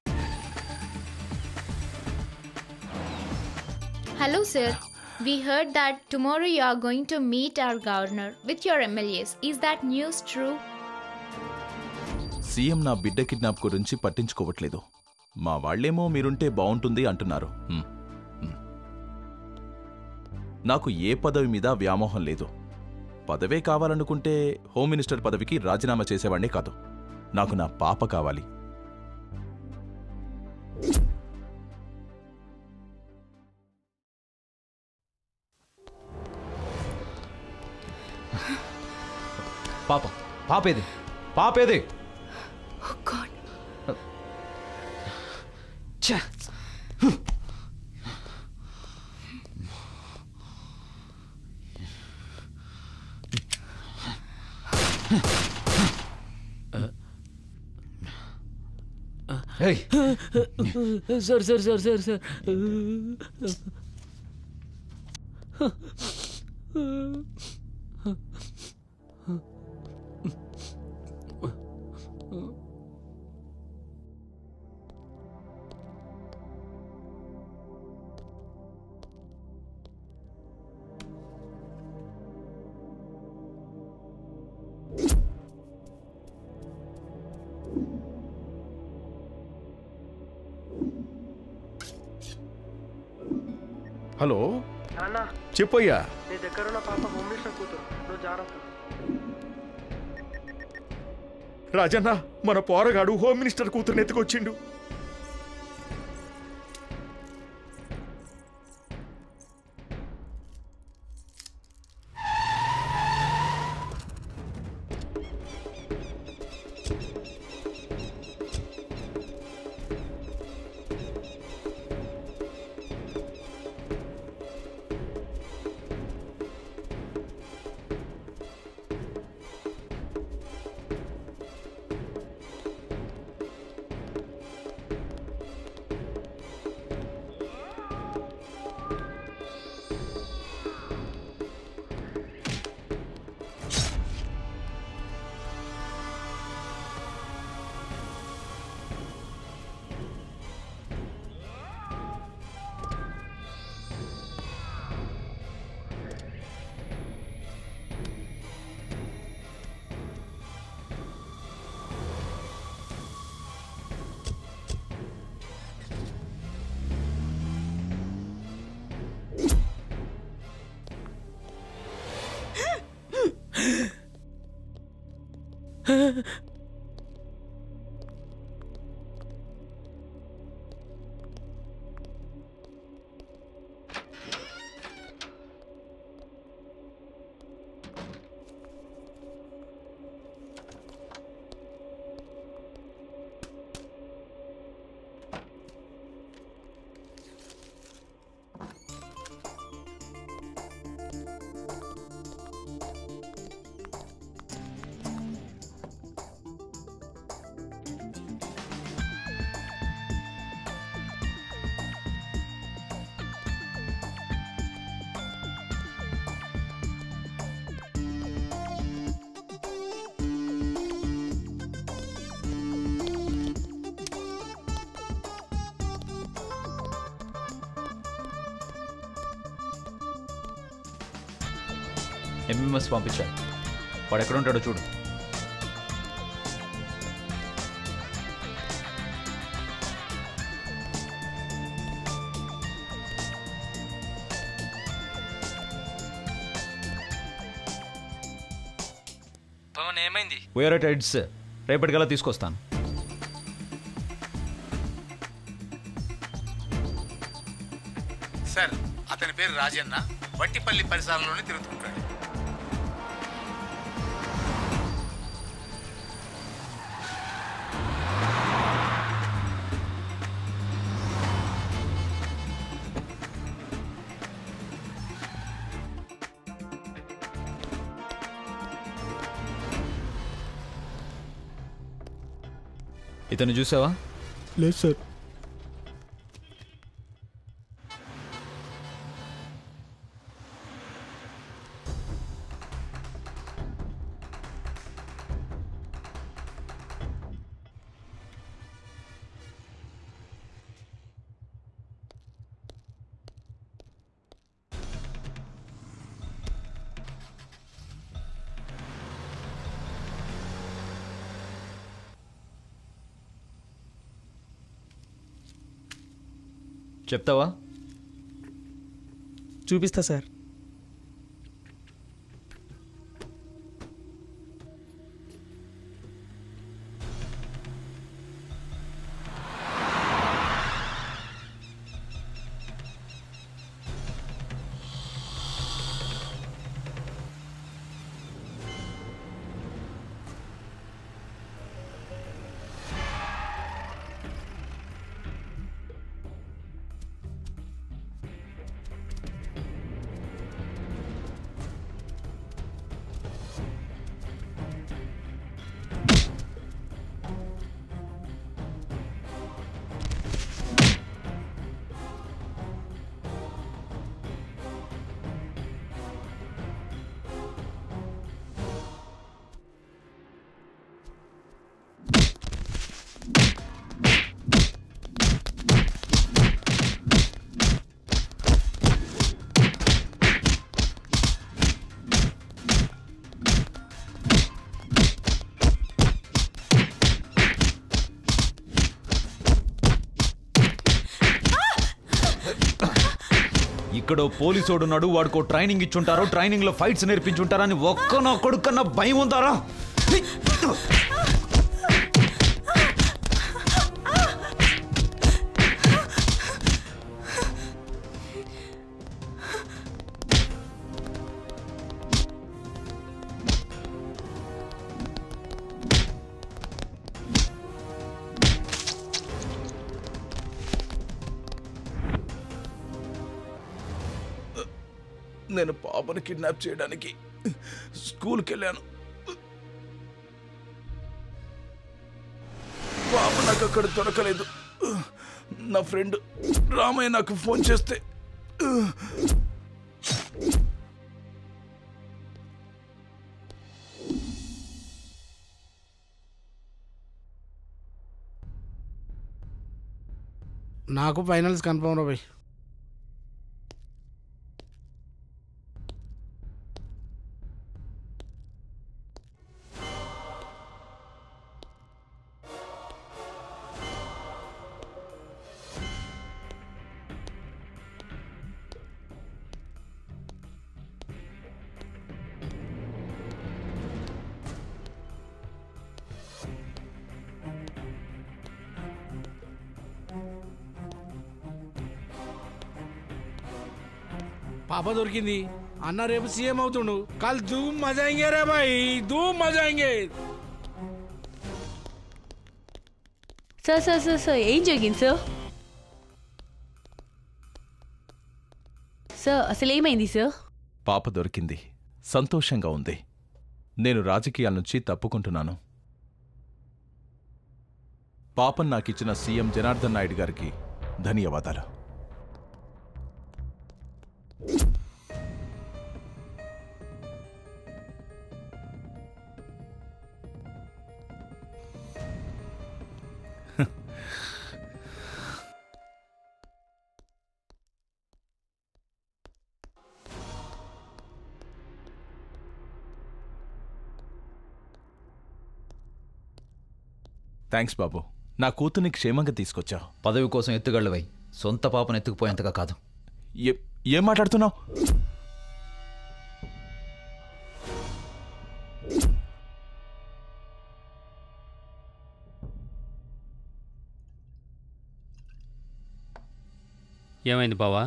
Hello, sir. We heard that tomorrow you are going to meet our governor with your M L As. Is that news true? CM నా బిడ్డ కిడ్నాప్ గురించి పట్టించుకోవట్లేదు. మా వాళ్లేమో మీరుంటే బాగుంటుంది అంటున్నారు. హ్మ్. హ్మ్. నాకు ఏ పదవి మీద వ్యామోహం లేదు. పదవే కావాలనుకుంటే హోమ్ మినిస్టర్ పదవికి రాజీనామా చేసేవాడినే కాదు. నాకు నా పాప కావాలి. పాప పాపేది పాపేది Oh God. ఛ! Sir sir sir sir sir hello నాన్న చెప్పయ్యా. నీ దగ్గర ఉన్న పాప హోమ్ మినిస్టర్ కూతురు, నువ్వు జాగ్రత్త. రాజన్న, మన పోరగాడు హోమ్ మినిస్టర్ కూతురుని ఎత్తుకొచ్చిండు. ఎంఎంఎస్ పంపించాను. వాడు ఎక్కడ ఉంటాడో చూడు. పవన్ ఏమైంది? వేరే టైడ్స్ రేపటికల్లా తీసుకొస్తాను. సార్, అతని పేరు రాజన్న, వట్టిపల్లి పరిసరాల్లోనే తిరుగుతుంటాడు. ఇతను చూసావా? లేదు సార్. చెప్తావా? చూపిస్తా సార్. ఇక్కడ పోలీసోడున్నాడు, వాడికో ట్రైనింగ్ ఇచ్చుంటారు, ట్రైనింగ్ లో ఫైట్స్ నేర్పించుంటారని ఒక్క నా కొడుకన్నా భయం ఉందారా? నేను పాపను కిడ్నాప్ చేయడానికి స్కూల్కి వెళ్ళాను. పాప నాకు అక్కడ దొరకలేదు. నా ఫ్రెండ్ రామయ్య నాకు ఫోన్ చేస్తే నాకు ఫైనల్స్ కన్ఫర్మ్ రా భయ్. పాప దొరికింది అన్న, రేపు సీఎం అవుతుండు. కల్ ధూమ్ మజాయింగే రే భాయ్, ధూమ్ మజాయింగే. సార్ సార్ సార్ సార్ ఏం జరిగింది సార్? సార్ అసలు ఏమైంది సార్? పాప దొరికింది, సంతోషంగా ఉంది. నేను రాజకీయాల నుంచి తప్పుకుంటున్నాను. పాపను నాకిచ్చిన సీఎం జనార్దన్ నాయుడు గారికి ధన్యవాదాలు. థ్యాంక్స్ బాబు, నా కూతుర్ని క్షేమంగా తీసుకొచ్చావు. పదవి కోసం ఎత్తుగళ్ళవై సొంత పాపను ఎత్తుకుపోయేంతగా కాదు. ఏం మాట్లాడుతున్నావు? ఏమైంది బావా?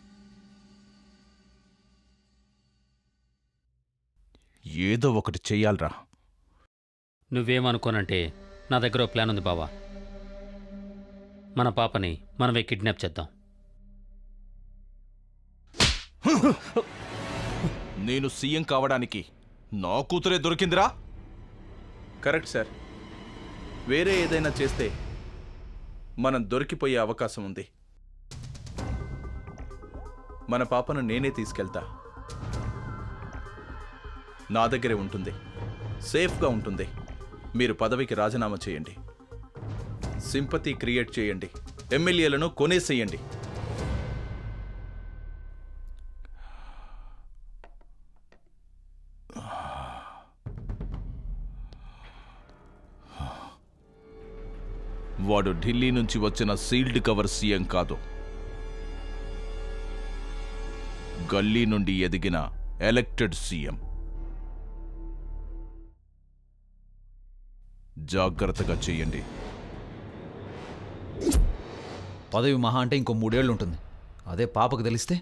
ఏదో ఒకటి చెయ్యాలరా. నువ్వేమనుకోనంటే నా దగ్గర ఒక ప్లాన్ ఉంది బావా. మన పాపని మనమే కిడ్నాప్ చేద్దాం. నేను సీఎం కావడానికి నా కూతురే దొరికిందిరా. Correct sir. వేరే ఏదైనా చేస్తే మనం దొరికిపోయే అవకాశం ఉంది. మన పాపను నేనే తీసుకెళ్తా. నా దగ్గరే ఉంటుంది, సేఫ్గా ఉంటుంది. మీరు పదవికి రాజీనామా చేయండి, సింపతి క్రియేట్ చేయండి, ఎమ్మెల్యేలను కొనేసేయండి. వాడు ఢిల్లీ నుంచి వచ్చిన సీల్డ్ కవర్ సీఎం కాదు, గల్లీ నుండి ఎదిగిన ఎలక్టెడ్ సీఎం. జాగ్రత్తగా చేయండి. పదవి మహా అంటే ఇంకో మూడేళ్ళు ఉంటుంది. అదే పాపకు తెలిస్తే?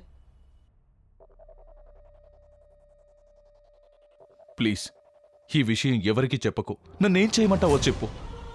ప్లీజ్ ఈ విషయం ఎవరికీ చెప్పకు. నన్నేం చేయమంటావో చెప్పు.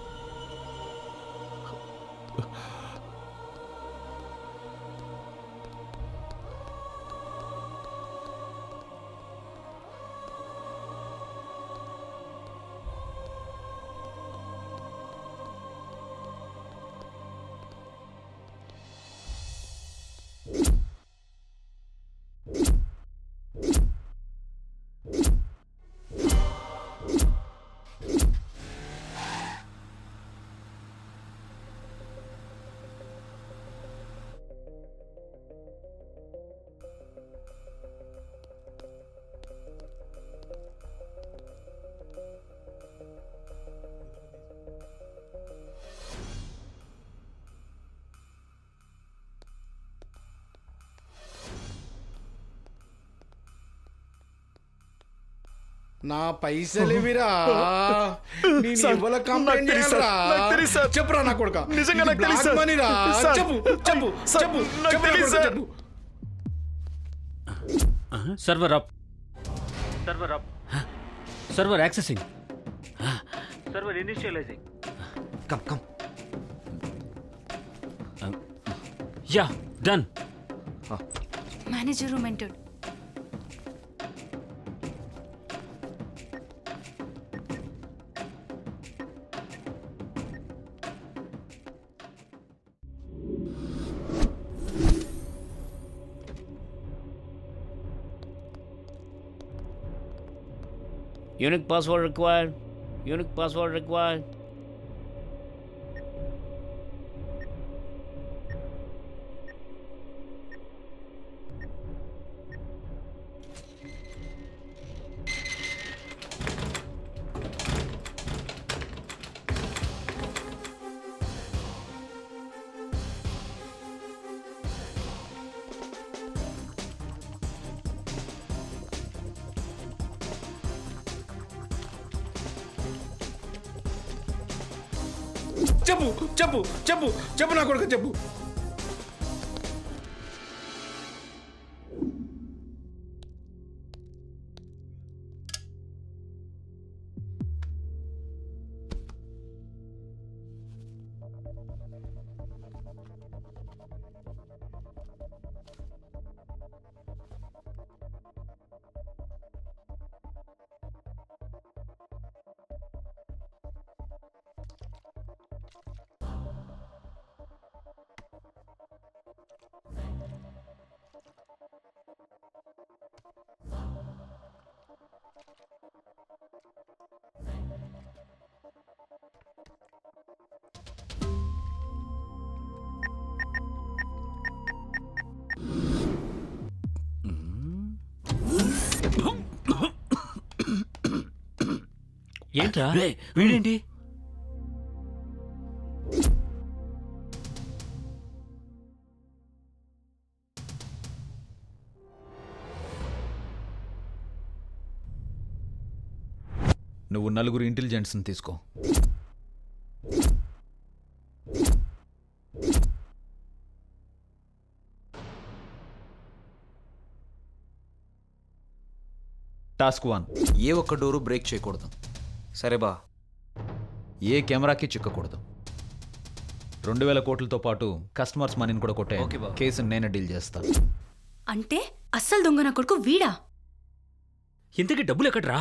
నా పైసలేవిరా. చెప్పురా నా కొడుక. మనీరా. చెప్పు చెప్పు చెప్పు చెప్పు. Server up. Server up. Server accessing. Server initialising. Come come. Yeah done. Manager room entered. Unique password required. Unique password required. చెప్పు చెప్పు చెప్పు చెప్పు నా కొడుకు చెప్పు. ఏంట్రా వీడేంటి? నువ్వు నలుగురు ఇంటెలిజెన్స్ని తీసుకో. టాస్క్ వన్, ఏ ఒక్క డోరు బ్రేక్ చేయకూడదు. సరే బా. ఏ కెమెరాకి చిక్కకూడదు. రెండు వేల కోట్లతో పాటు కస్టమర్స్ మనీని కూడా కొట్టే కేసుని నేనే డీల్ చేస్తా. అంటే అస్సలు దొంగ నా కొడుకు వీడా? ఇంతకీ డబ్బులు ఎక్కడ్రా?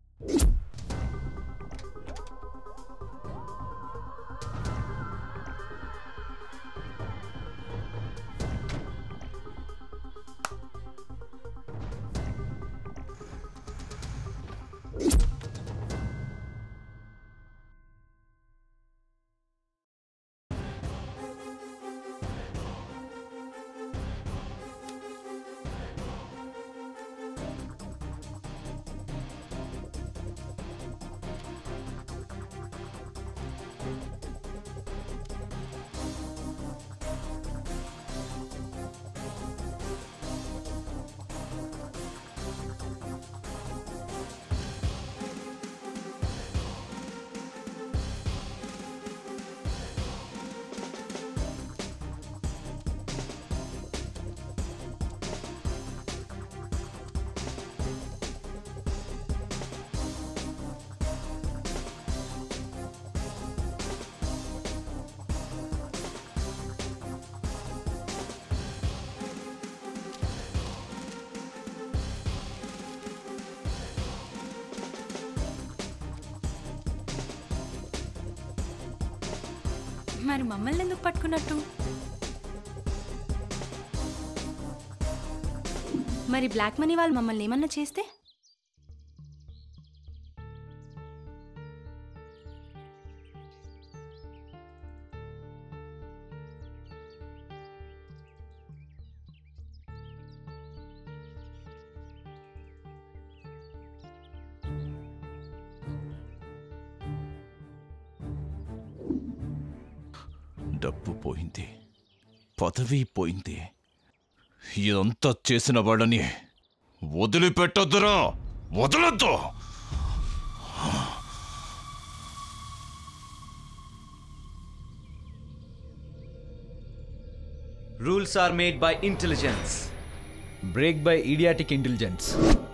మరి మమ్మల్ని ఎందుకు పట్టుకున్నట్టు? మరి బ్లాక్ మనీ వాళ్ళు మమ్మల్ని ఏమన్నా చేస్తే? డబ్బు పోయింది, పదవి పోయింది. ఇదంతా చేసిన వాళ్ళని వదిలిపెట్టొద్దురా, వదలొద్దు. Rules are made by intelligence, break by idiotic intelligence.